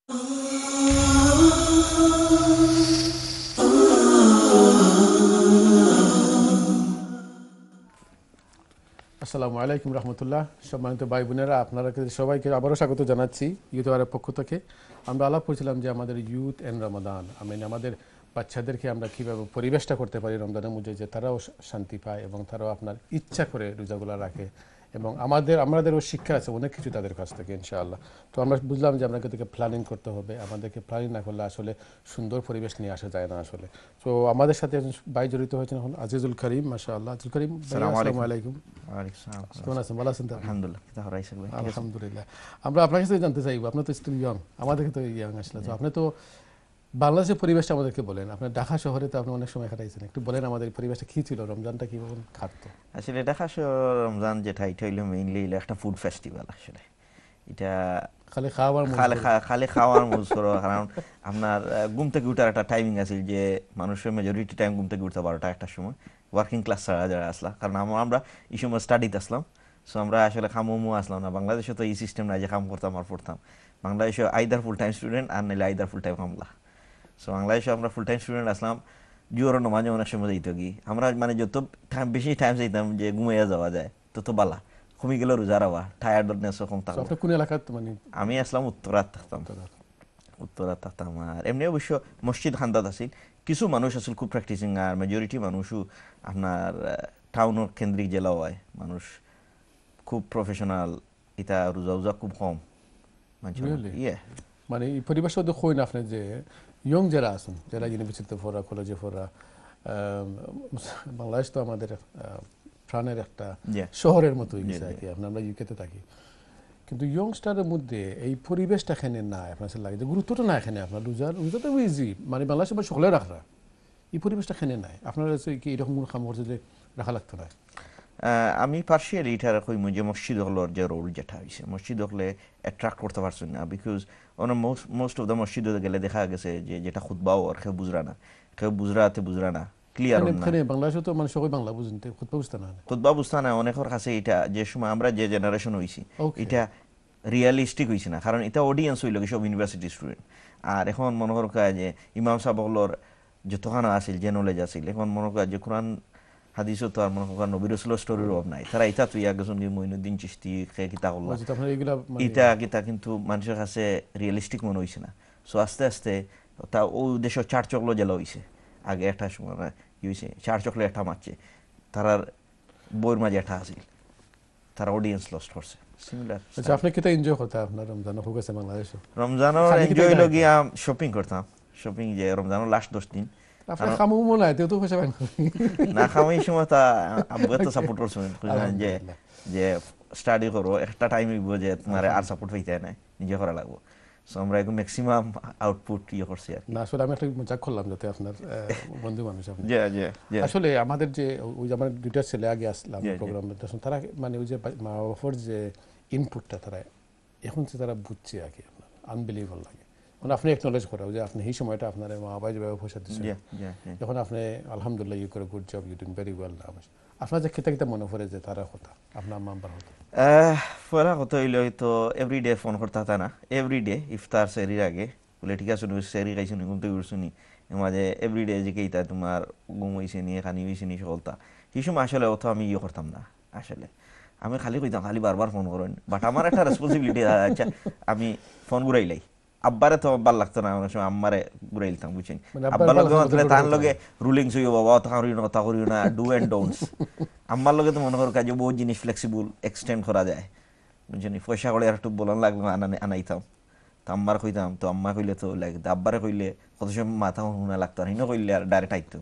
আসসালামু আলাইকুম রহমতুল্লাহ সম্মানিত ভাই বোনেরা আপনারা সবাইকে আবারও স্বাগত জানাচ্ছি ইউথ আওয়ারের পক্ষ থেকে আমরা আলাপ করছিলাম যে আমাদের ইউথ এন্ড রমাদান আমাদের বাচ্চাদেরকে আমরা কীভাবে পরিবেশটা করতে পারি রমজানের মধ্যে যে তারাও শান্তি পায় এবং তারাও আপনার ইচ্ছা করে রোজাগুলো রাখে এবং আমাদেরও শিক্ষা আছে অনেক কিছু তাদের কাছ থেকে ইনশাআল্লাহ তো আমরা বুঝলাম যে আপনাদেরকে প্ল্যানিং করতে হবে আমাদেরকে প্ল্যানিং না করলে আসলে সুন্দর পরিবেশ নিয়ে আসা যায় না আসলে তো আমাদের সাথে ভাই জড়িত হয়েছেন এখন আজিজুল করিম মাশাআল্লাহ আজিজুল করিম আসসালামু আলাইকুম কেমন আছেন ভালো আছেন আলহামদুলিল্লাহ আমরা আপনার কাছে জানতে চাইবো আপনি তো স্টিল ইয়ং আমাদেরকে তো ইয়াং আসলে তো আপনি তো বাংলাদেশের পরিবেশটা আমাদেরকে বলেন আপনার ঢাকা শহরে তো আপনি অনেক সময় কাটাইছেন একটু বলেন আমাদের পরিবেশটা কি ছিল রমজানটা কিভাবে কাটতো আসলে ঢাকা শহর রমজান যেটা এটা হইলো মেইনলি একটা ফুড ফেস্টিভ্যাল আসলে এটা খালি খাওয়ার মজ করো কারণ আপনার ঘুম থেকে উঠার একটা টাইমিং আছে যে মানুষের মেজরিটি টাইম ঘুম থেকে উঠতে 12টা একটা সময় ওয়ার্কিং ক্লাস যারা আসলাম কারণ আমরা এই সময় স্টাডিতে আসলাম সো আমরা আসলে খামো আসলাম না বাংলাদেশে তো এই সিস্টেম নাই যে কাম করতাম আর পড়তাম বাংলাদেশে আইদার ফুল টাইম স্টুডেন্ট আর নাইলে আইদার ফুল টাইম কামলা সো বাংলাদেশে আমরা ফুল টাইম স্টুডেন্ট আসলাম জোর মাঝে অনেক সময় যাইতো কি আমরা মানে যত বেশি টাইম চাইতাম যে ঘুমাইয়া যাওয়া যায় তত বালা কমে গেল রোজা রাওয়া টায়ার্ডনেসও কম থাকতো কোন এলাকার মানে আমি আসলাম উত্তরাত থাকতাম আর এমনি অবশ্য মসজিদ খান্দাত আছিল কিছু মানুষ আসলে খুব প্র্যাকটিসিং আর মেজরিটি মানুষও আপনার টাউনের কেন্দ্রিক জেলা হয় মানুষ খুব প্রফেশনাল এটা রোজা খুব কম মানে এই পরিবেশটা তো কই না আপনি যে ইয়ং যারা আছেন যারা ইউনিভার্সিটিতে পড়া কলেজে পড়া বাংলাদেশ তো আমাদের প্রাণের একটা শহরের মতো হয়েছে আর কি আমরা ইউকেতে থাকি কিন্তু ইয়ংস্টারের মধ্যে এই পরিবেশটা এখানে নাই আপনার লাগে যে গুরুত্বটা না এখানে আপনার রোজা তো ইজি মানে বাংলাদেশে সকলে রাখা এই পরিবেশটা এখানে নাই আপনার কি এরকম কোনো কাম করছে যে রাখা লাগতো না আমি পার্শিয়ালি এটা কইমু যে মসজিদ হলোর যে রোল যেটা হয়েছে মসজিদ হলে অ্যাট্রাক্ট করতে পারছেন না বিকজ মোস্ট অফ দ্য মসজিদে গেলে দেখা গেছে যে যেটা খুতবাও আর কেউ বুঝরা না ক্লিয়ার বাংলাদেশে তো মানে সবাই বাংলা বুঝেন খুতবা বুঝতে না অনেকের কাছে এটা যে সময় আমরা যে জেনারেশন হয়েছি এটা রিয়েলিস্টিক হয়েছে না কারণ এটা অডিয়েন্স হইল সব ইউনিভার্সিটি স্টুডেন্ট আর এখন মনে কর যে ইমাম সাহেব হলোর যতখানা আছিল যে নলেজ আছিল এখন মনে কর যে কোরআন হাদিসও তো আর মনে করেন নবী রাসূলের স্টোরির অভাব নাই তারা এটা তুই একজন মঈনুদ্দিন চিশতি কিতা করলো এটা কিন্তু মানুষের কাছে রিয়েলিস্টিক মনে হইছে না সো আস্তে আস্তে তা ও দেশের চার চকলো জেলা হইছে আগে একটা সময় কি হয়েছে চার চকলো একটা মারছে তারার বইয়ের মাঝে একটা আসিল তারা অডিয়েন্স লস্ট করছে আপনি কিতা এনজয় করতে আপনার রমজান হোক আছে বাংলাদেশে রমজানের এনজয় লগিয়া শপিং করতাম শপিং যে রমজানের লাস্ট 10 দিন আপনার খামু মনে হয় তো পয়সা পান না খামাই সময় তা আব্বু তো সাপোর্ট করছেন যে যে স্টাডি করো একটা টাইম হইব যে তোমার আর সাপোর্ট হইতে নাই নিজে করা লাগবো সো আমরা একদম ম্যাক্সিমাম আউটপুট করছি আর না আসলে আমি একটা মজা করলাম যাতে আপনার বন্ধু মানুষ আপনি জি আসলে আমাদের যে ওই যে আমার দুইটা ছেলে আগে আসলাম প্রোগ্রামে তখন তারা মানে ওই যে মা বাবার যে ইনপুটটা তারা এখন যে তারা বুঝছে আর কি আপনার আনবিলিভেবল লাগে মানে আপনি একনলেজ করা যে আপনি এই সময়টা আপনার মা বাবা যেভাবে পয়সা দিচ্ছেন যখন আপনি আলহামদুলিল্লাহ ইউ করে good job you doing very well না আপনার যে খেতে খেতে মনে পড়ে যে তারা কথা আপনার মাম্বার হতো পড়া কথা হইলে হয়তো এভরিডে ফোন করতে হতা না এভরিডে ইফতার সেরির আগে বলে ঠিক আছে সেরি খাইছো নি ঘুম থেকে উঠছো নি মাঝে এভরিডে যে কেইতা তোমার ঘুম হয়েছে নি খানি হয়েছে নি সকলতা সেই সময় আসলে অত আমি করতাম না আসলে আমি খালি কইতাম খালি বারবার ফোন করেন বাট আমার একটা রেসপন্সিবিলিটি আচ্ছা আমি ফোন ঘুরাইলাই আব্বারে তো ভাল লাগতো না অনেক সময় আম্মারে ঘুরাইলতাম বুঝছেন আব্বার লগে তার লগে রুলিংস হইব বাবা কথা করিও না ডু এন্ড ডোন্টস আম্মার লগে তো মনে করো কাজে বহুত জিনিস ফ্লেক্সিবল এক্সটেন্ড করা যায় বুঝছেন পয়সা করে আর একটু বলান লাগলো আনাইতাম তো আম্মার কইতাম তো আম্মা কইলে তো লাগে আব্বারে কইলে কত সময় মাথা শুনা লাগতো আর হিনো কইলে আর ডাইরেক্ট আইতো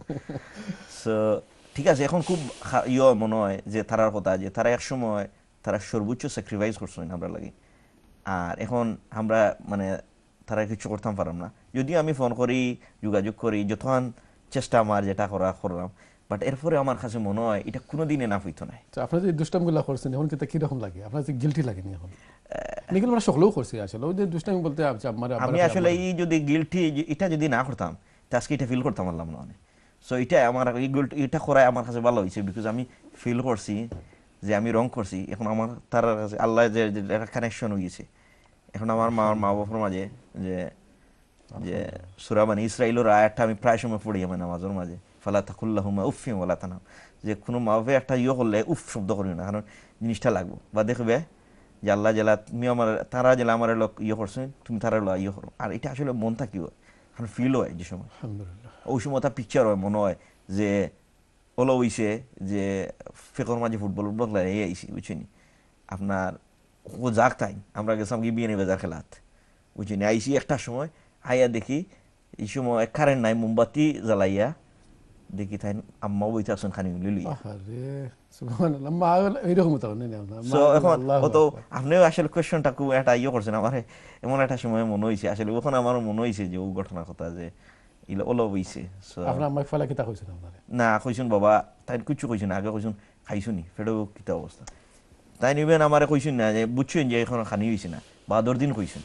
সো ঠিক আছে এখন খুব মনে হয় যে তারার কথা যে তারা এক সময় তারা সর্বোচ্চ স্যাক্রিফাইস করছেন আমরা লাগে আর এখন আমরা মানে তারা কিছু করতাম পারলাম না যদিও আমি ফোন করি যোগাযোগ করি যতক্ষণ চেষ্টা আমার যেটা করলাম বাট এরপরে আমার কাছে মনে হয় এটা কোনোদিনে না হইতো না আপনার যে দুষ্টামগুলো করছেন এখন কিন্তু কিরকম লাগে আপনার যে গিল্টি লাগেনি এখন নিখিল আমরা সকলেও করছি আসলে ওই যে দুষ্টামি বলতে আমি আসলে এই যদি গিল্টি এটা যদি না করতাম তা আজকে এটা ফিল করতাম পারলাম না অনেক সো এটা আমার এটা করাই আমার কাছে ভালো হয়েছে বিকজ আমি ফিল করছি যে আমি রং করছি এখন আমার তার কাছে আল্লাহ যে কানেকশন হয়েছে এখন আমার মা বাবার মাঝে যে যে সূরা বানী ইসরাঈলের আয়াতটা আমি প্রায় সময় পড়ি আমার নামাজের মাঝে ফালা তাকুল্লাহুমা উফফিন ওয়ালা তানাম যে কোনো মা বাবা একটা করলে উফ শব্দ করিও না কারণ জিনিসটা লাগবো বা দেখবে যে আল্লাহ জেলা তুমি আমার তারা জেলা আমার লোক করছে তুমি তারা করো আর এটা আসলে মন থাকি হয় কারণ ফিল হয় যে সময় ওই সময় তা পিকচার হয় মনে হয় যে ওলো হইছে যে ফেকর মাঝে ফুটবল এই আইসি বুঝছিনি আপনার ও যাক তাই আমরা গেছিলাম কি বিয়ে বাজার খেলাত বুঝছিনি আইসি একটা সময় আইয়া দেখি এই সময় কারেন্ট নাই মোমবাতি জ্বালাইয়া দেখি তাই আম্মাও বইতে আসেন খানি লিলি তো আপনিও আসলে কোয়েশ্চনটা খুব একটা করছেন আমার এমন একটা সময় মনে হয়েছে আসলে ওখানে আমার মনে হয়েছে যে ও ঘটনার কথা যে ওলো বইছে না কইছুন বাবা তাই কিছু কইছুন আগে কইছুন খাইছুনি ফেরো কিতা অবস্থা তাই নিবেন আমার কইছুন না যে বুঝছেন যে এখন খানি হয়েছে না বাদর দিন কইছুন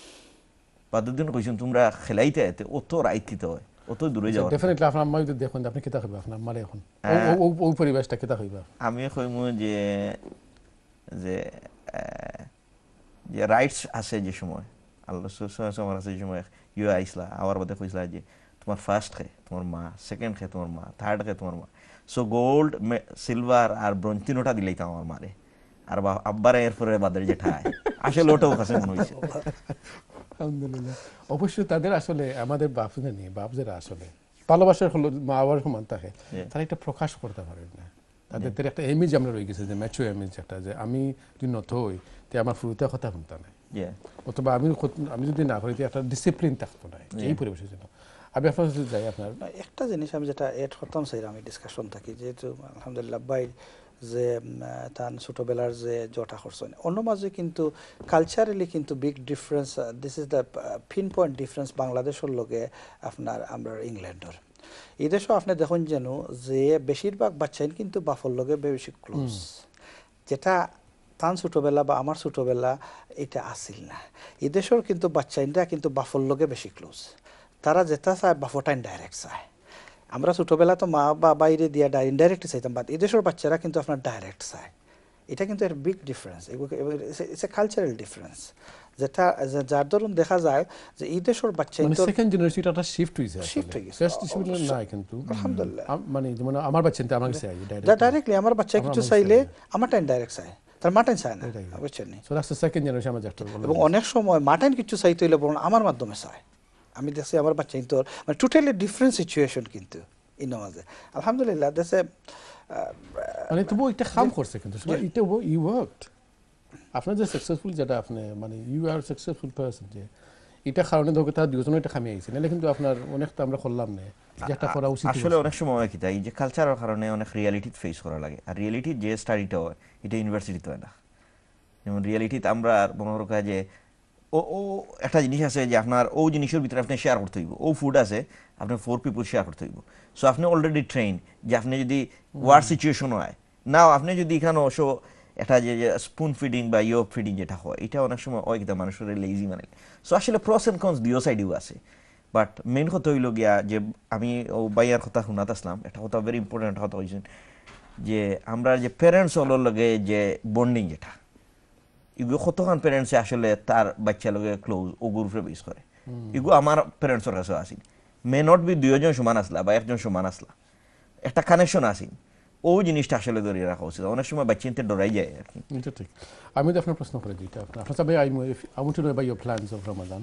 তোমরা খেলাইতে আইতে অত রাইতিতে হয় অত দূরে যাওয়া ডেফিনেটলি আপনার আম্মা যদি দেখুন আপনি কিতা কইবা আপনার আম্মারে এখন ওই পরিবেশটা কিতা কইবা আমি কইমু যে যে যে রাইটস আছে যে সময় আল্লাহ সুবহানাহু আছে যে সময় ইউ আইসলা আওয়ার বাদে কইসলা যে তোমার ফার্স্ট খে তোমার মা সেকেন্ড খে তোমার মা থার্ড খে তোমার মা সো গোল্ড সিলভার আর ব্রোঞ্জ তিনটা দিলাইতাম আমার মারে আর আব্বারে এরপরে বাদের যেটা আসলে ওটাও কাছে মনে হয়েছে আলহামদুলিল্লাহ অবশ্যই তাদের আসলে আমাদের বাপদের নিয়ে বাপ যারা আসলে ভালোবাসার হলো মা বাবার সমান থাকে তারা একটা প্রকাশ করতে পারেন না তাদের একটা ইমেজ আমরা রয়ে গেছে যে ম্যাচুর ইমেজ একটা যে আমি যদি নত হই তো আমার ফুরুতে কথা শুনতে নাই অথবা আমি যদি না করি একটা ডিসিপ্লিন থাকতো না এই পরিবেশের জন্য আমি আপনার কাছে যাই আপনার একটা জিনিস আমি যেটা এড করতাম চাই আমি ডিসকাশন থাকি যেহেতু আলহামদুলিল্লাহ ভাই যে তার ছোটবেলার যে জটা করছেন অন্য মাঝে কিন্তু কালচারালি কিন্তু big difference this is the pinpoint difference বাংলাদেশের লগে আপনার আমরা ইংল্যান্ডের এই দেশও আপনি দেখুন যেন যে বেশিরভাগ বাচ্চাই কিন্তু বাফর লগে বেশি ক্লোজ যেটা তান ছোটবেলা বা আমার ছোটবেলা এটা আসিল না এই দেশের কিন্তু বাচ্চাইনরা কিন্তু বাফর লগে বেশি ক্লোজ তারা যেটা চায় বাফরটাইন ডাইরেক্ট চায় আমরা ছোটবেলা তো মা বা বাইরে দিয়া ইনডাইরেক্ট চাইতাম বাট এদেশের বাচ্চারা কিন্তু আপনার ডাইরেক্ট চায় এটা কিন্তু এর big difference it's a cultural difference যেটা যার ধরুন দেখা যায় যে এই দেশের বাচ্চা মানে সেকেন্ড জেনারেশন এটা শিফট হয়ে যায় শিফট হয়ে গেছে ফার্স্ট ডিসিপ্লিন না কিন্তু আলহামদুলিল্লাহ মানে যেমন আমার বাচ্চাতে আমাকে চাই ডাইরেক্টলি আমার বাচ্চা কিছু চাইলে আমারটাই ডাইরেক্ট চায় তার মাটাইন চায় না বুঝছেন নি so that's the second generation আমরা যেটা বললাম এবং অনেক সময় মাটাইন কিছু চাইতে হইলে বলুন আমার মাধ্যমে চায় আমি দেখছি আমার বাচ্চা কিন্তু মানে টোটালি ডিফারেন্ট সিচুয়েশন কিন্তু এই নামাজে আলহামদুলিল্লাহ দেশে মানে তবু একটা কাম করছে কিন্তু এটা ইউ ওয়ার্কড আপনার যে সাকসেসফুল যেটা আপনি মানে ইউ আর সাকসেসফুল পারসন যে এটা কারণে ধোকে তারা দুজনে এটা খামিয়ে আইছে নাহলে কিন্তু আপনার অনেকটা আমরা করলাম না যেটা করা উচিত আসলে অনেক সময় কি তাই যে কালচারের কারণে অনেক রিয়ালিটি ফেস করা লাগে আর রিয়ালিটি যে স্টাডিটা হয় এটা ইউনিভার্সিটিতে হয় না যেমন রিয়ালিটিতে আমরা মনে করো যে ও একটা জিনিস আছে যে আপনার ও জিনিসের ভিতরে আপনি শেয়ার করতে হইব ও ফুড আছে আপনি 4 পিপল শেয়ার করতে হইব সো আপনি অলরেডি ট্রেন যে আপনি যদি ওয়ার সিচুয়েশন হয় নাও আপনি যদি এখানে অবশ্য একটা যে স্পুন ফিডিং বা ইয়ক ফিডিং যেটা হয় এটা অনেক সময় হয় কিন্তু মানুষের লেজি মানে সো আসলে প্রস এন্ড কনস দুই সাইডেও আছে বাট মেইন কথা হইল গিয়া যে আমি ও বাইয়ার কথা শুনাতে আসলাম একটা কথা ভেরি ইম্পর্টেন্ট কথা হয়েছেন যে আমরা যে প্যারেন্টস হলোর লগে যে বন্ডিং যেটা এগুলো কতক্ষণ প্যারেন্টসে আসলে তার বাচ্চার লগে ক্লোজ ও গ্রুপে বেস করে এগুলো আমার প্যারেন্টসের কাছে আসিল মে নট বি দুইজন সমান আসলা বা একজন সমান আসলা একটা কানেকশন আসিল ও জিনিসটা আসলে ধরে রাখা উচিত অনেক সময় বাচ্চাতে ডরাই যায় আর কি এটা ঠিক আমি তো আপনার প্রশ্ন করে দিই আপনার সবাই I want to know about your plans of Ramadan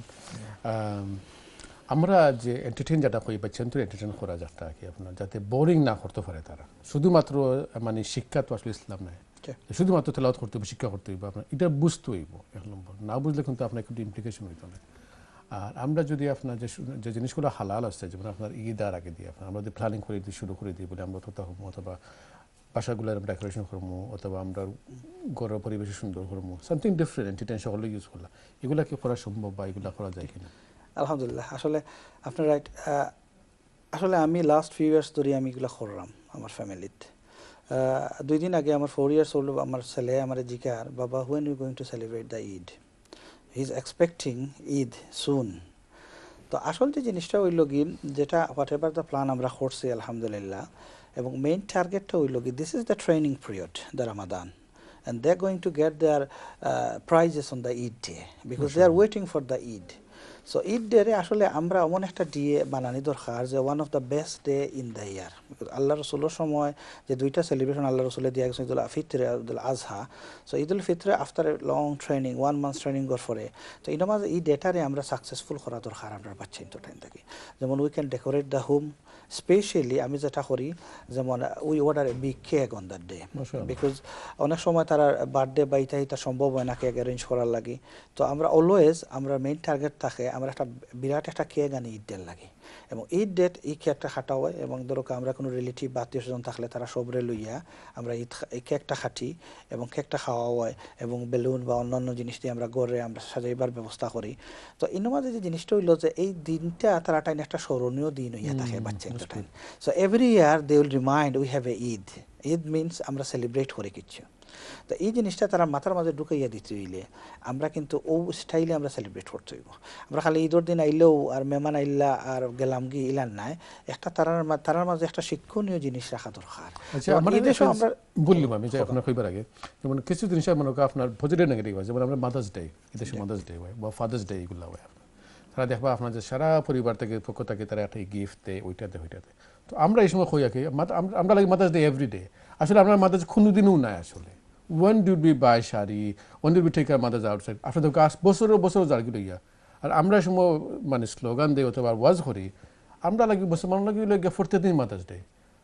আমরা যে এন্টারটেইন যেটা করি বাচ্চাদের এন্টারটেইন করা যাচ্ছে কি আপনার যাতে বোরিং না করতে পারে তারা শুধুমাত্র মানে শিক্ষা তো আসলে ইসলাম নয় শুধুমাত্র তেলাওয়াত করতে হবে শিক্ষা করতে হবে আপনার এটা বুঝতে হইব এক নম্বর না বুঝলে কিন্তু আপনার একটু ইমপ্লিকেশন হইতো না আর আমরা যদি আপনার যে জিনিসগুলো হালাল আসছে যেমন আপনার ঈদ আর আগে দিয়ে আপনার আমরা যদি প্ল্যানিং করে দিই শুরু করে দিই বলে আমরা তথা হবো অথবা বাসাগুলো আমরা ডেকোরেশন করবো অথবা আমরা ঘরের পরিবেশ সুন্দর করবো সামথিং ডিফারেন্ট এন্টারটেইন সকলে ইউজ করলাম এগুলা কি করা সম্ভব বা এগুলা করা যায় কিনা আলহামদুলিল্লাহ আসলে আপনি রাইট আসলে আমি লাস্ট ফিউ ইয়ার্স ধরে আমি এগুলো করলাম আমার ফ্যামিলিতে 2 দিন আগে আমার 4 ইয়ার্স ওল্ড আমার ছেলে আমার জিকার বাবা when you going to celebrate the Eid he is expecting Eid soon তো আসল যে জিনিসটা হইল কি যেটা হোয়াট এভার দ্য প্ল্যান আমরা করছি আলহামদুলিল্লাহ এবং মেইন টার্গেটটা হইল কি this is the training period the Ramadan and they're going to get their prizes on the Eid day because they are waiting for the Eid so Eid day আসলে আমরা এমন একটা ডে বানানি দরকার যে one of the best day in the year because আল্লাহ রসুলের সময় যে দুইটা সেলিব্রেশন আল্লাহ রসুলের দিয়ে গেছে ঈদুল ফিতর ঈদুল আজহা সো ঈদুল ফিতরে after a long training 1 month training করার পরে তো এই নামাজ এই ডেটারে আমরা সাকসেসফুল করা দরকার আমরা বাচ্চা ইন্টারটেইন থাকি যেমন we can decorate the home specially আমি যেটা করি যেমন we order a big cake on that day because অনেক সময় তারা বার্থডে বা ইটা সম্ভব হয় না কেক অ্যারেঞ্জ করার লাগে তো আমরা অলওয়েজ আমরা মেইন টার্গেট থাকে আমরা একটা বিরাট একটা কেক আনি ঈদ ডের লাগে এবং ঈদ ডেট এই কেকটা খাটা হয় এবং ধরো আমরা কোনো রিলেটিভ বা আত্মীয় স্বজন থাকলে তারা সবরে লইয়া আমরা এই কেকটা খাটি এবং কেকটা খাওয়া হয় এবং বেলুন বা অন্যান্য জিনিস দিয়ে আমরা গড়ে আমরা সাজাইবার ব্যবস্থা করি তো এর মাঝে যে জিনিসটা হইলো যে এই দিনটা তারা টাইম একটা স্মরণীয় দিন হইয়া থাকে বাচ্চা একটা time so every year they will remind we have a Eid Eid means আমরা সেলিব্রেট করে কিছু তো এই জিনিসটা তারা মাথার মাঝে ঢুকাইয়া দিতে হইলে আমরা কিন্তু ও স্টাইলে আমরা সেলিব্রেট করতে হইব আমরা খালি ঈদের দিন আইলেও আর মেহমান আইল্লা আর গেলাম গি ইলান নাই একটা তারার মাঝে একটা শিক্ষণীয় জিনিস রাখা দরকার আমরা বললাম আমি যে আপনার কইবার আগে যেমন কিছু জিনিস মনে করেন আপনার পজিটিভ নেগেটিভ হয় যেমন আমরা মাদার্স ডে এদেশে মাদার্স ডে হয় বা ফাদার্স ডে এগুলো হয় তারা দেখবা আপনার যে সারা পরিবার থেকে পক্ষ থেকে তারা একটা গিফট দেয় ওইটাতে তো আমরা এই সময় কই আগে আমরা লাগে মাদার্স ডে এভরি ডে আসলে আমরা মাদার্স কোনো দিনও নাই আসলে when did we buy shari when did we take our mothers outside after the gas বছর জার্গি লইয়া আর আমরা সময় মানে স্লোগান দেই অথবা ওয়াজ করি আমরা লাগি মুসলমান লাগি লাগে 40 দিন মাদার্স ডে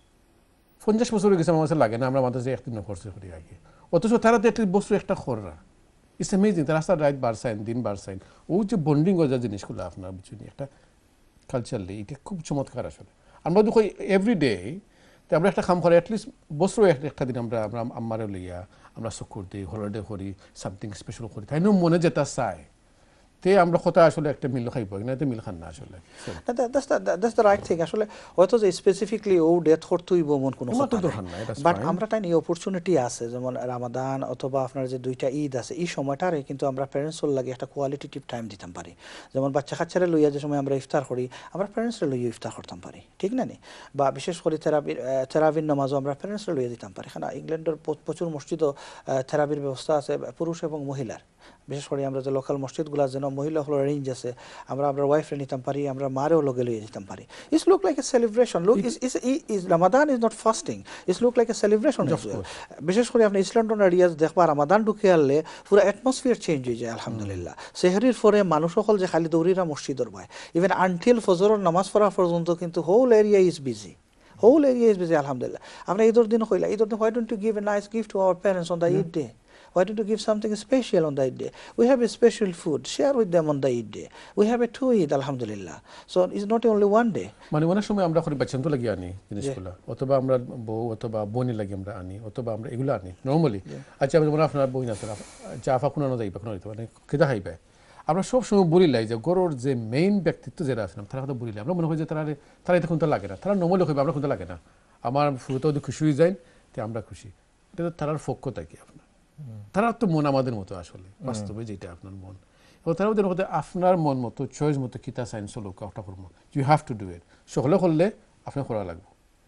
50 বছর গেছে আমার লাগে না আমরা মাদার্স ডে একদিন খরচ করি আগে অথচ তারা তো একটা বছর একটা খররা ইটস অ্যামেজিং তারা রাস্তা রাইট বারসাইন দিন বারসাইন ও যে বন্ডিং ওজা জিনিসগুলো আপনার বুঝুন একটা কালচারলি এটা খুব চমৎকার আসলে আমরা তো কই এভরিডে আমরা একটা কাম করে অ্যাটলিস্ট বছর একটা দিন আমরা আম্মারে লইয়া আমরা শুকুর দিই হলিডে করি সামথিং স্পেশাল করি তাই মনে যেটা চাই তে আমরা কথা আসলে একটা মিল খাইব না তো মিল খান না আসলে দ্যাটস দ্য রাইট থিং আসলে হয়তো যে স্পেসিফিকলি ও ডেথ করতেই মন কোনো কথা না বাট আমরা তাই এই অপরচুনিটি আছে যেমন রামাদান অথবা আপনার যে দুইটা ঈদ আছে এই সময়টারে কিন্তু আমরা প্যারেন্টসর লাগে একটা কোয়ালিটেটিভ টাইম দিতাম পারি যেমন বাচ্চা কাচ্চারে লইয়া যে সময় আমরা ইফতার করি আমরা প্যারেন্টসরে লইয়া ইফতার করতাম পারি ঠিক না নি বা বিশেষ করে থেরাপির নামাজও আমরা প্যারেন্টসরে লইয়া দিতাম পারি কারণ ইংল্যান্ডের প্রচুর মসজিদও থেরাপির ব্যবস্থা আছে পুরুষ এবং মহিলার বিশেষ করে আমরা যে লোকাল মসজিদগুলো যেন মহিলা হলো রেঞ্জ আছে আমরা ওয়াইফরে নিতাম পারি আমরা মারেও লগে লইয়ে দিতাম পারি it's look like a celebration look is Ramadan is not fasting it's look like a celebration বিশেষ করে আপনি ইসলান্ডন এরিয়াস দেখবা রামাদান ঢুকে আনলে পুরো অ্যাটমসফিয়ার চেঞ্জ হয়ে যায় আলহামদুলিল্লাহ সেহরির পরে মানুষ সকল যে খালি দৌড়িরা মসজিদর ভাই ইভেন আনটিল ফজরের নামাজ পড়া পর্যন্ত কিন্তু whole area is busy alhamdulillah আমরা ঈদের দিন কইলা ঈদের দিন why don't you give a nice gift to our parents on the Eid day Why don't you give something special on the Eid day? We have a special food. Share with them on the Eid day. We have a 2 Eid, alhamdulillah. So it's not only one day. মানে অনেক সময় আমরা করি বাচ্চান্ত লাগি আনি জিনিসগুলো, অথবা আমরা বউ অথবা বোনি লাগি আমরা আনি, অথবা আমরা এগুলো আনি নর্মালি। আচ্ছা আমি মনে আপনার বই না চা আফা কোনো যাইবা কোনো মানে কেদা খাইবে, আমরা সব সময় বলি লাই যে গরুর যে মেইন ব্যক্তিত্ব যারা আছেন তারা কথা বলি আমরা মনে হয় যে তারা এটা কোনটা লাগে না, তারা নর্মালি হইবে আমরা কোনটা লাগে না, আমার ফুটো যদি খুশি হয়ে যায় তে আমরা খুশি, এটা তো তারার পক্ষ থাকে আপনার, তারার তো মন আমাদের মতো আসলে বাস্তবে যেটা আপনার মন, এবং তারা ওদের মধ্যে আপনার মন মতো চয়েস মতো কিতা সাইন্স লোক একটা করবো, you have to do it, সকলে করলে আপনার করা লাগবে।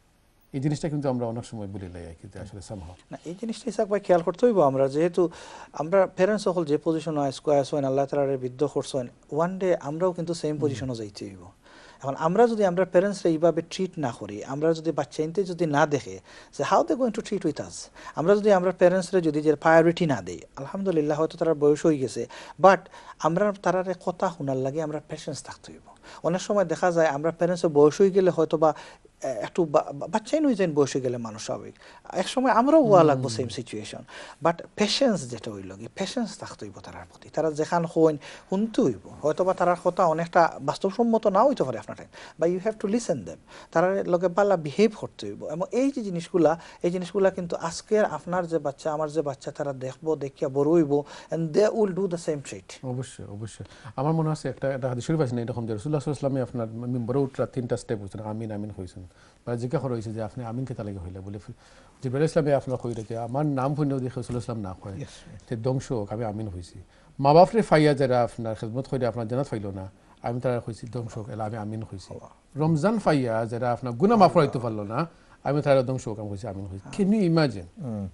এই জিনিসটা কিন্তু আমরা অনেক সময় বলি লাই কিন্তু আসলে সামহাও না, এই জিনিসটা ইসাক ভাই খেয়াল করতে হইব আমরা, যেহেতু আমরা প্যারেন্টস সকল যে পজিশন আসেন আল্লাহ তাআলার বিদ্য করছেন, ওয়ান ডে আমরাও কিন্তু সেম পজিশনে যাইতে হইব। এখন আমরা যদি আমরা প্যারেন্টসরা এইভাবে ট্রিট না করি, আমরা যদি বাচ্চা ইনতে যদি না দেখে যে how they going to treat with us, আমরা যদি আমরা প্যারেন্টসরা যদি যে প্রায়োরিটি না দেই, আলহামদুলিল্লাহ হয়তো তার বয়স হয়ে গেছে, বাট আমরা তার কথা শোনার লাগে আমরা পেশেন্স থাকতে হইব। অনেক সময় দেখা যায় আমরা প্যারেন্টসের বয়স হয়ে গেলে হয়তো বা একটু বাচ্চাই নই যান বয়স হয়ে গেলে মানুষ স্বাভাবিক, এক সময় আমরাও হওয়া লাগবো সেম সিচুয়েশন, বাট পেশেন্স যেটা হইল কি পেশেন্স থাকতে হইব তার প্রতি, তারা যেখান হইন শুনতে হইব, হয়তো বা তার কথা অনেকটা বাস্তবসম্মত নাও হইতে পারে আপনার টাইম, বা you have to listen them, তার লগে পাল্লা বিহেভ করতে হইব। এবং এই যে জিনিসগুলা কিন্তু আজকের আপনার যে বাচ্চা আমার যে বাচ্চা তারা দেখবো, দেখিয়া বড় হইব, and they will do the same treat. অবশ্যই অবশ্যই। আমার মনে আছে একটা হাদিস শরীফ আছে না এরকম যে রাসূলুল্লাহ সাল্লাল্লাহু আলাইহি ওয়াসাল্লাম আপনার মিম্বরে উঠরা 3টা স্টেপ হইছেন, আমিন আমিন হইছেন, বা জিজ্ঞাসা করা হয়েছে যে আপনি আমিন কেতা লাগে হইলে, বলে জিবরাইল ইসলামে আপনার কই রেখে আমার নাম শুনেও দেখে রাসূলুল্লাহ সাল্লাল্লাহু আলাইহি ওয়াসাল্লাম না কয় তে ধ্বংস হোক, আমি আমিন হইছি। মা বাপরে ফাইয়া যারা আপনার খেদমত কইরা আপনার জান্নাত পাইলো না, আমি তারা কইছি ধ্বংস হোক, এলা আমি আমিন হইছি। রমজান ফাইয়া যারা আপনার গুনাহ মাফ হইতে পারলো না, আমি তারা ধ্বংস হোক, আমি কইছি আমিন হইছি। ক্যান ইউ ইমাজিন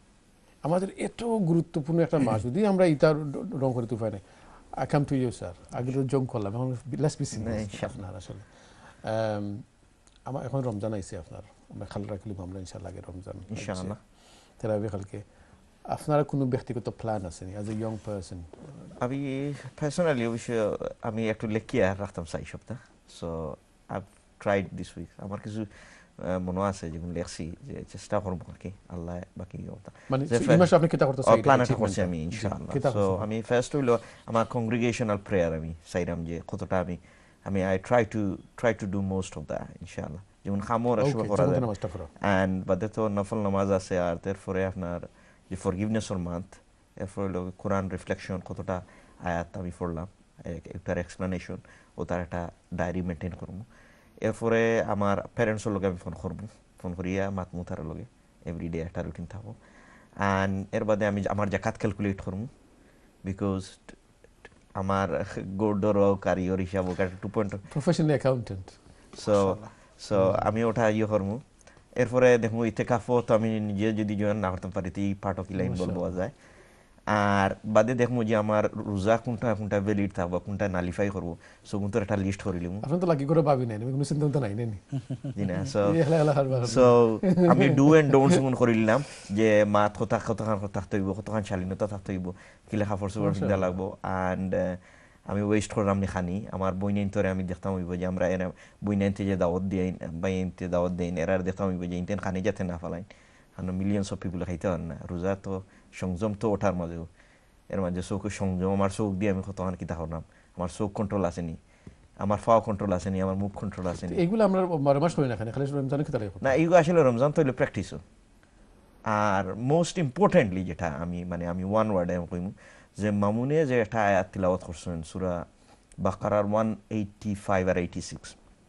আমাদের এত গুরুত্বপূর্ণ একটা মাস যদি আমরা ইতার রং করতে পারি না। I come to you sir, আগে তো জং করলাম, এখন লেটস বি সিরিয়াস আপনার আসলে। আমার এখন রমজান আইছে আপনার, আমরা খাল রাখলি আমরা ইনশাআল্লাহ আগে রমজান ইনশাআল্লাহ তেরাবি কালকে আপনার কোনো ব্যক্তিগত প্ল্যান আছে নি অ্যাজ এ ইয়ং পারসন? আমি পার্সোনালি অবশ্যই আমি একটু লেখিয়া রাখতাম চাই সপ্তাহ, so I tried this week, আমার কিছু মনে আছে যেগুলো লেখছি যে চেষ্টা করবো আর কি, আল্লাহ বাকি মানে এই মাসে আপনি কিতা করতে চাই প্ল্যান এটা করছি আমি ইনশাআল্লাহ। সো আমি ফার্স্ট হইলো আমার কংগ্রিগেশনাল প্রেয়ার আমি চাইলাম যে কতটা আমি I try to do most of that ইনশাআল্লাহ, যেমন খামর আসবে করা যায়, এন্ড বাদে তো নফল নামাজ আছে, আর তারপরে আপনার যে ফরগিভনেসর মান্থ, এরপরে হলো কোরআন রিফ্লেকশন, কতটা আয়াত আমি পড়লাম, একটার এক্সপ্লেনেশন ও তার একটা ডায়েরি মেনটেন করবো। এরপরে আমার প্যারেন্টসের লগে আমি ফোন করিয়া মাতমুতার লগে এভরিডে একটা রুটিন থাকবো, অ্যান্ড এর বাদে আমি আমার জাকাত ক্যালকুলেট করবো, বিকজ আমার গোর্ডর কারিগর হিসাব ও 2 প্রফেশনাল অ্যাকাউন্টেন্ট, সো আমি ওটা করবো। এরপরে দেখবো ইতেকাফও তো আমি নিজে যদি জয়েন না করতে পারি তো এই পার্ট অফ লাইন বলবো যায়। আর বাদে দেখবো যে আমার রোজা কোনটা ভ্যালিড থাকবো, কোনটা নালিফাই করবো, সো কোনটা একটা লিস্ট করে লিমু। আপনি তো লাগি করে ভাবি নাই, আমি কোনো চিন্তা নাই নেনি জি না। সো আমি ডু এন্ড ডোন্টস গুণ করে নিলাম যে মা কতখান থাকতে হইব, কতখান শালীনতা থাকতে হইব, কি লেখা ফরসে দেওয়া লাগবো, অ্যান্ড আমি ওয়েস্ট করলাম নি খানি। আমার বইনাইন্তরে আমি দেখতাম হইব যে আমরা এরা বইনাইনতে যে দাওয়াত দিই বাইনতে দাওয়াত দেন, এরা দেখতাম হইব যে ইনতেন খানি যাতে না ফেলাইন, কারণ মিলিয়নস অফ পিপুল খাইতে পারেন না। রোজা তো সংযম তো ওঠার মাঝেও, এর মাঝে চোখ সংযম, আমার চোখ দিয়ে আমি কতখান কিতা করলাম, আমার চোখ কন্ট্রোল আসেনি, আমার ফাওয়া কন্ট্রোল আসেনি, আমার মুখ কন্ট্রোল আসেনি। এগুলো আমরা মাস করি না, খালি রমজানে কিতা লাগে না, এগুলো আসলে রমজান তো হইলো প্র্যাকটিসও। আর মোস্ট ইম্পর্টেন্টলি যেটা আমি ওয়ান ওয়ার্ডে কইম যে মামুনে যে একটা আয়াত তিলাওয়াত করছেন সূরা বাকারার 185 আর 86,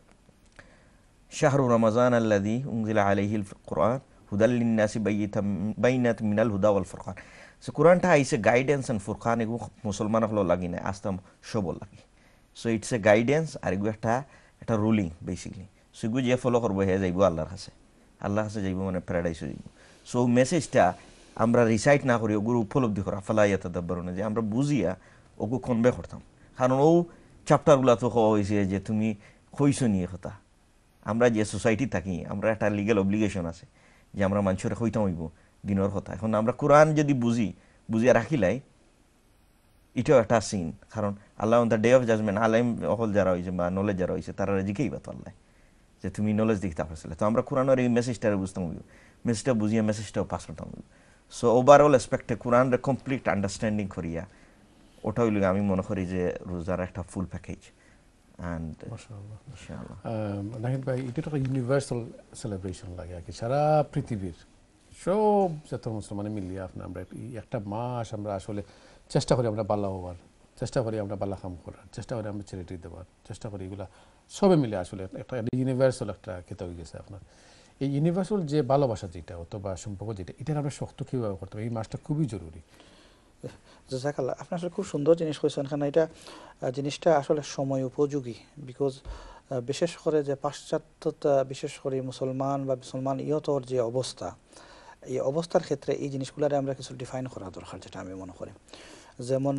শাহরু রমাজান আল্লাযী উনজিলা আলাইহিল কুরআন হুদাল লিন্নাসি বাইনাতিন মিনাল হুদা ওয়াল ফুরকান। সো কুরআনটা আইছে গাইডেন্স এন্ড ফুরকান, এগু মুসলমান হলো লাগি না, আস্তাম সবল লাগি। সো ইটস এ গাইডেন্স আর এগু একটা রুলিং বেসিক্যালি। সো এগু যে ফলো করবো হে যাইব আল্লাহর কাছে, যাইব মানে প্যারাডাইসে যাইব। সো মেসেজটা আমরা রিসাইট না করি, ওগুলো উপলব্ধি করা ফালা ইয়াতাদাব্বারুনা, যে আমরা বুঝিয়া ওগু কনভে করতাম। কারণ ও চ্যাপ্টারগুলো তো হওয়া হয়েছে যে তুমি কইছো নিয়ে কথা, আমরা যে সোসাইটি থাকি আমরা একটা লিগ্যাল অব্লিগেশন আছে যে আমরা মানুষের কইতাম হইব দিনের কথা। এখন আমরা কোরআন যদি বুঝিয়া রাখিলাই, এটাও একটা সিন। কারণ আল্লাহ on the day of judgement আলাইম অকল যারা হয়েছে বা নলেজ যারা হয়েছে তারা জিকেই বা তো আল্লাহ যে তুমি নলেজ দিতে পারছিলে। তো আমরা কোরআনের এই মেসেজটা বুঝতাম হইব, মেসেজটা বুঝিয়ে মেসেজটাও পাস করতাম হইব। সো ওভারঅল অ্যাসপেক্টে কোরআনরে কমপ্লিট আন্ডারস্ট্যান্ডিং করিয়া ওটা হইল আমি মনে করি যে রোজার একটা ফুল প্যাকেজ। অ্যান্ড ইনশাআল্লাহ নাহিদ ভাই, এটা একটা ইউনিভার্সাল সেলিব্রেশন লাগে আর কি, সারা পৃথিবীর সব যত মুসলমান মিলিয়ে আপনার আমরা একটা মাস আমরা আসলে চেষ্টা করি আমরা বাল্লা হওয়ার, চেষ্টা করি আমরা বাল্লা কাম করার, চেষ্টা করি আমরা চ্যারিটি দেওয়ার, চেষ্টা করি এগুলা সবে মিলে আসলে একটা ইউনিভার্সাল একটা খেতে হয়ে গেছে আপনার। এই ইউনিভার্সাল যে ভালোবাসা যেটা অথবা সম্পর্ক যেটা, এটার আমরা শক্ত কীভাবে করতে হবে, এই মাসটা খুবই জরুরি। জাযাকাল্লাহ, আপনি আসলে খুব সুন্দর জিনিস কইছেন, কারণ এটা জিনিসটা আসলে সময় উপযোগী। বিকজ বিশেষ করে যে পাশ্চাত্যতা, বিশেষ করে মুসলমান বা মুসলমান ইয়তর যে অবস্থা, এই অবস্থার ক্ষেত্রে এই জিনিসগুলোরে আমরা কিছু ডিফাইন করা দরকার, যেটা আমি মনে করি। যেমন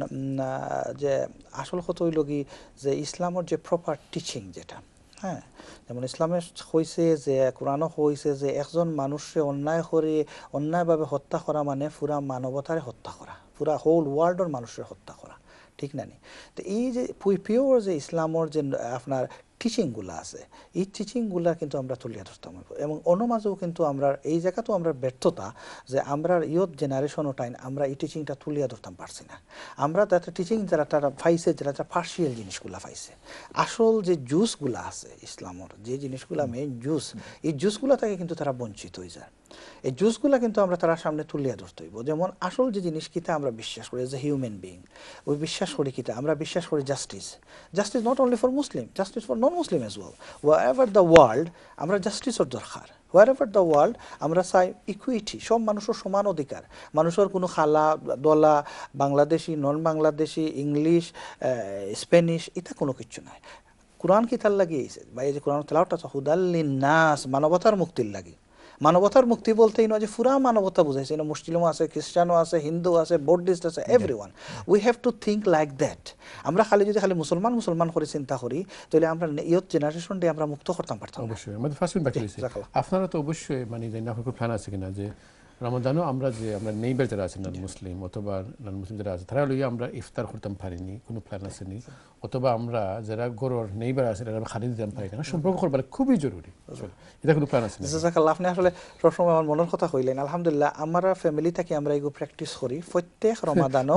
যে আসল কথা হইল কি যে ইসলামের যে প্রপার টিচিং যেটা, হ্যাঁ, যেমন ইসলামে হয়েছে যে কোরআনও হয়েছে যে একজন মানুষকে অন্যায় করে অন্যায়ভাবে হত্যা করা মানে পুরা মানবতারে হত্যা করা, পুরা হোল ওয়ার্ল্ডের মানুষের হত্যা করা, ঠিক না নি? তো এই যে পিওর যে ইসলামের যে আপনার টিচিংগুলো আছে, এই টিচিংগুলা কিন্তু আমরা তুলিয়া ধরতাম। এবং অন্যমাঝেও কিন্তু আমরা এই জায়গাতেও আমরা ব্যর্থতা যে আমরা ইয়ত জেনারেশন ও টাইম আমরা এই টিচিংটা তুলিয়া ধরতাম পারছি না। আমরা তাতে টিচিং যারা তারা পাইছে, যারা তারা পার্শিয়াল জিনিসগুলা পাইছে। আসল যে জুসগুলা আছে ইসলামের, যে জিনিসগুলা মেইন জুস, এই জুসগুলা থেকে কিন্তু তারা বঞ্চিত হয়ে যায়। এই জুসগুলা কিন্তু আমরা তার সামনে তুলিয়া ধরতে হইব। যেমন আসল যে জিনিস কিতা আমরা বিশ্বাস করি এজ এ হিউম্যান বিং, ওই বিশ্বাস করি কিতা আমরা বিশ্বাস করি justice. Justice not only for Muslim, justice for non Muslim as well. Wherever the world আমরা জাস্টিসের দরকার। হোয়ারএভার দ্য ওয়ার্ল্ড আমরা চাই ইকুইটি, সব মানুষের সমান অধিকার। মানুষের কোনো খালা দলা, Bangladeshi, non Bangladeshi, English, Spanish, এটা কোনো কিছু নাই। কোরআন কি তার লাগিয়েছে বা এই যে কোরআন তেলাওয়াতটা হুদাল্লিন নাস, মানবতার মুক্তির লাগে। মানবতার মুক্তি বলতে এই নয় যে পুরা মানবতা বুঝাইছে, না মুসলিমও আছে, খ্রিস্টানও আছে, হিন্দু আছে, বৌদ্ধিস্ট আছে, everyone. We have to think like that. আমরা যদি খালি মুসলমান মুসলমান করে চিন্তা করি, তাহলে আমরা ইয়ত জেনারেশন দিয়ে আমরা মুক্ত করতাম পারতাম। অবশ্যই আমাদের ফার্স্ট বাকি আপনারা তো অবশ্যই মানে জানি আপনার প্ল্যান আছে কিনা যে রমাদানও আমরা যে আমরা নেইবার যারা আছেন নন মুসলিম অথবা নন মুসলিম যারা আছে তারা লইয়া আমরা ইফতার করতাম পারিনি, কোনো প্ল্যান আসেনি, অথবা আমরা যারা গরুর নেইবার আছে তারা খালি দিতাম পারি না, সম্পর্ক করবার খুবই জরুরি, এটা কোনো প্ল্যান আছে না? জাযাকাল্লাহ, আপনি আসলে সবসময় আমার মনের কথা কইলেন। আলহামদুলিল্লাহ, আমরা ফ্যামিলি থেকে আমরা এগুলো প্র্যাকটিস করি। প্রত্যেক রমাদানও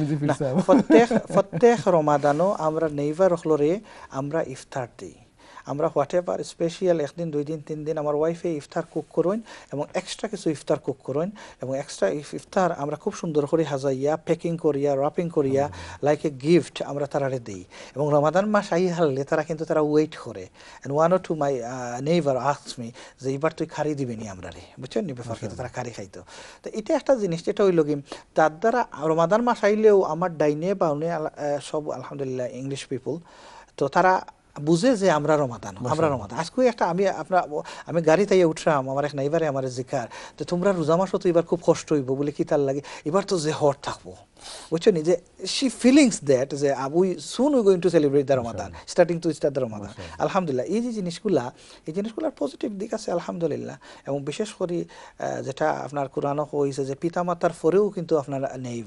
প্রত্যেক রমাদানও আমরা নেইবার হলরে আমরা ইফতার দিই। আমরা হোয়াট এভার স্পেশাল একদিন, 2 দিন, 3 দিন আমার ওয়াইফে ইফতার কুক করুন এবং এক্সট্রা কিছু ইফতার কুক করুন এবং এক্সট্রা ইফতার আমরা খুব সুন্দর করে হাজাইয়া প্যাকিং করিয়া রাপিং করিয়া লাইক এ গিফট আমরা তারারে দিই। এবং রমাদান মাস আই হারলে তারা কিন্তু তারা ওয়েট করে। And one or two my neighbour asks me যে এবার তুই খারি দিবেনি আমরা রে, বুঝছেন নি ব্যাপার, কিন্তু তারা খারি খাইতো। তো এটা একটা জিনিস যেটা হইল কি তার দ্বারা রমাদান মাস আইলেও আমার ডাইনে বাউনে সব আলহামদুলিল্লাহ ইংলিশ পিপল, তো তারা বুঝে যে আমরা রমাদান, আমরা রমাদান। আজকে একটা আমি গাড়ি তাইয়ে উঠলাম, আমার এক নাইবারে আমার জিকার তো তোমরা রোজা মাসও তো এবার খুব কষ্ট হইব বলে কি তার লাগে, এবার তো যে হট থাকবো, বুঝছো নি, যে শি ফিলিংস দ্যাট যে we soon we going to celebrate the Ramadan, start the Ramadan. আলহামদুলিল্লাহ, এই যে জিনিসগুলার পজিটিভ দিক আছে আলহামদুলিল্লাহ। এবং বিশেষ করে যেটা আপনার কোরআনও হয়েছে যে পিতামাতার পরেও কিন্তু আপনার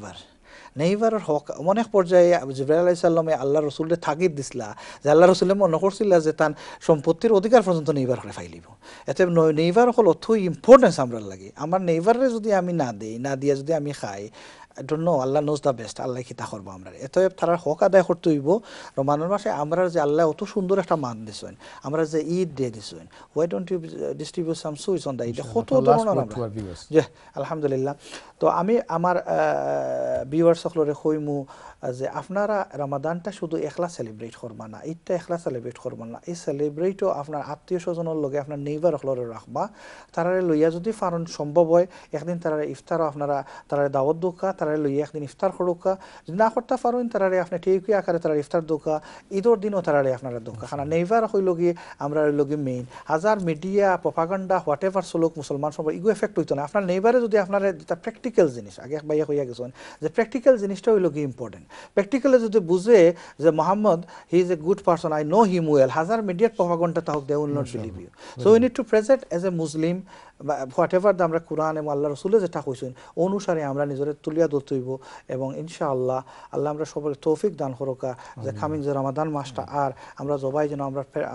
নেইবারের হক অনেক পর্যায়ে জিবরাইল আলাইহিস সালামে আল্লাহ রসুলের তাগিদ দিছিলা যে আল্লাহ রসুলে মনে করছিল যে তার সম্পত্তির অধিকার পর্যন্ত নেইবার করে ফাইলিব। এতে নেইবার হল অথই ইম্পর্টেন্স আমরা লাগে। আমার নেইবারে যদি আমি না দিই, না দিয়া যদি আমি খাই, I don't know, Allah knows the best, আল্লাহ কি তা করবো আমরা। এতএব তারা হক আদায় করতে হইব। রমাদান মাসে আমরা যে আল্লাহ অত সুন্দর একটা মান দিছেন, আমরা যে ঈদ ডে দিছেন, why don't you distribute some sweets on the Eid, কত ধরনের আমরা যে আলহামদুলিল্লাহ। তো আমি আমার ভিউয়ার্স সকলরে কইমু যে আপনারা রমাদানটা শুধু একলা সেলিব্রেট করবা না, ঈদটা একলা সেলিব্রেট করবা না, এই সেলিব্রেটও আপনার আত্মীয় স্বজনের লগে আপনার নেইবার সকলরে রাখবা। তারারে লইয়া যদি ফারণ সম্ভব হয় একদিন তারারে ইফতারও আপনারা তারারে দাওয়াত দোকা, তারারে লইয়া একদিন ইফতার করুকা, যদি না করতে পারেন তারারে আপনি টেকুই আকারে তারা ইফতার দোকা, ঈদর দিনও তারারে আপনারা দোকা খানা। নেইবার হইল গিয়ে আমরা হইল গিয়ে মেইন হাজার মিডিয়া প্রপাগান্ডা হোয়াট এভার চলুক মুসলমান সবাই ইগো এফেক্ট হইতো না। আপনার নেইবারে যদি আপনার যেটা প্র্যাকটিক্যাল জিনিস, আগে এক ভাইয়া হইয়া গেছেন যে প্র্যাকটিক্যাল জিনিসটা হইল গিয়ে ইম্পর্টেন্ট। প্র্যাকটিক্যালি যদি বুঝে যে Mohammad he is a good person, I know him well, হাজার মিডিয়ার প্রপাগান্ডা তাহলে they will not believe you. So we need to present as a Muslim whatever আমরা কোরআন এবং আল্লাহ রসুলে যেটা কইছেন অনুসারে আমরা নিজের তুলিয়া ধরতে হইব। এবং ইনশাআল্লাহ আল্লাহ আমরা সবাই তৌফিক দান করুকা যে কামিং যে রমাদান মাসটা আর আমরা সবাই যেন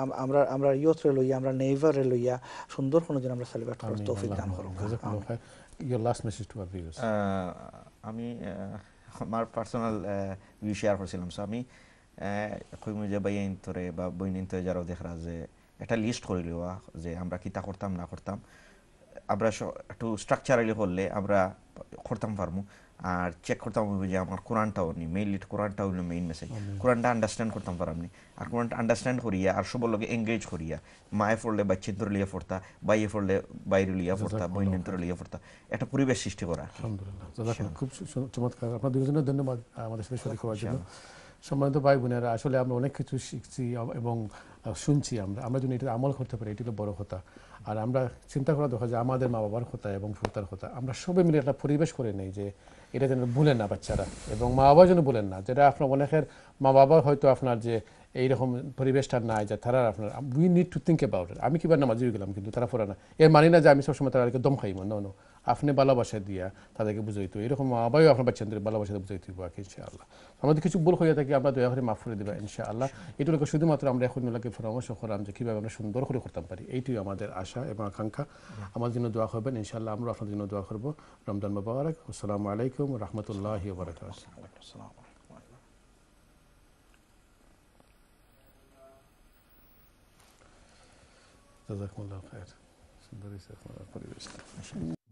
আমরা ইয়তরে লইয়া আমরা নেইভারে লইয়া সুন্দর কোনো যেন আমরা সেলিব্রেট করার তৌফিক দান করুকা। your last message to our viewers. আমি আমার পার্সোনাল ভিউ শেয়ার করছিলাম। সো আমি কইমু যে বাইন তোরে বা বইনিন তোরে যারা দেখরা যে একটা লিস্ট করে লিওয়া যে আমরা কিতা করতাম না করতাম, আমরা একটু স্ট্রাকচারালি করলে আমরা করতাম পারমু। আর চেক করতাম হবে যে আমার কোরআনটাও নি মেইনলি কোরআনটা হইল মেইন মেসেজ। কোরআনটা আন্ডারস্ট্যান্ড করতাম পারামনি, আর কোরআনটা আন্ডারস্ট্যান্ড করিয়া আর সবার লগে এঙ্গেজ করিয়া মায়ে পড়লে বাচ্চের লিয়ে পড়তা, বাইয়ে পড়লে বাইরে লিয়া পড়তা, বইনেন্তর লিয়ে পড়তা, একটা পরিবেশ সৃষ্টি করা। আলহামদুলিল্লাহ, জাযাকাল্লাহ, খুব চমৎকার। আপনার দুজনের ধন্যবাদ আমাদের সাথে শরীক হওয়ার জন্য। সম্মানিত ভাই বোনেরা, আসলে আমরা অনেক কিছু শিখছি এবং শুনছি। আমরা যদি এটা আমল করতে পারি, এটি হলো বড় কথা। আর আমরা চিন্তা করা দরকার যে আমাদের মা বাবার কথা এবং ফুতার কথা আমরা সবাই মিলে একটা পরিবেশ করে নেই যে এটা যেন ভুলেন না বাচ্চারা, এবং মা বাবা যেন বলেন না, যেটা আপনার অনেকের মা বাবা হয়তো আপনার যে এইরকম পরিবেশটা নাই যে তারা আপনার we need to think about it. আমি কিবার নামাজ গেলাম কিন্তু তারা পড়ে না, এর মানি না যে আমি সবসময় তাদেরকে দম খাইব। নো, আপনি ভালোবাসা দিয়া তাদেরকে বুঝাইতো, এরকম মা বাবাও আপনার বাচ্চাদের ভালোবাসা বুঝাইতে হইব। ইনশাআল্লাহ আমাদের কিছু ভুল হয়ে থাকে, আমরা দয়া করে মাফ করে দেবা ইনশাআল্লাহ। এটুকু শুধুমাত্র আমরা এখন ওনাকে পরামর্শ করলাম যে কীভাবে আমরা সুন্দর করে করতে পারি। এইটাই আমাদের আশা এবং আকাঙ্ক্ষা। আমার জন্য দোয়া করবেন ইনশাআল্লাহ, আমরা আপনাদের জন্য দোয়া করবো। রমজান মুবারক। আসসালামু আলাইকুম ওয়া রাহমাতুল্লাহি ওয়া বারাকাতুহু। জাযাকুমুল্লাহু খাইর। সুন্দর পরিবেশ।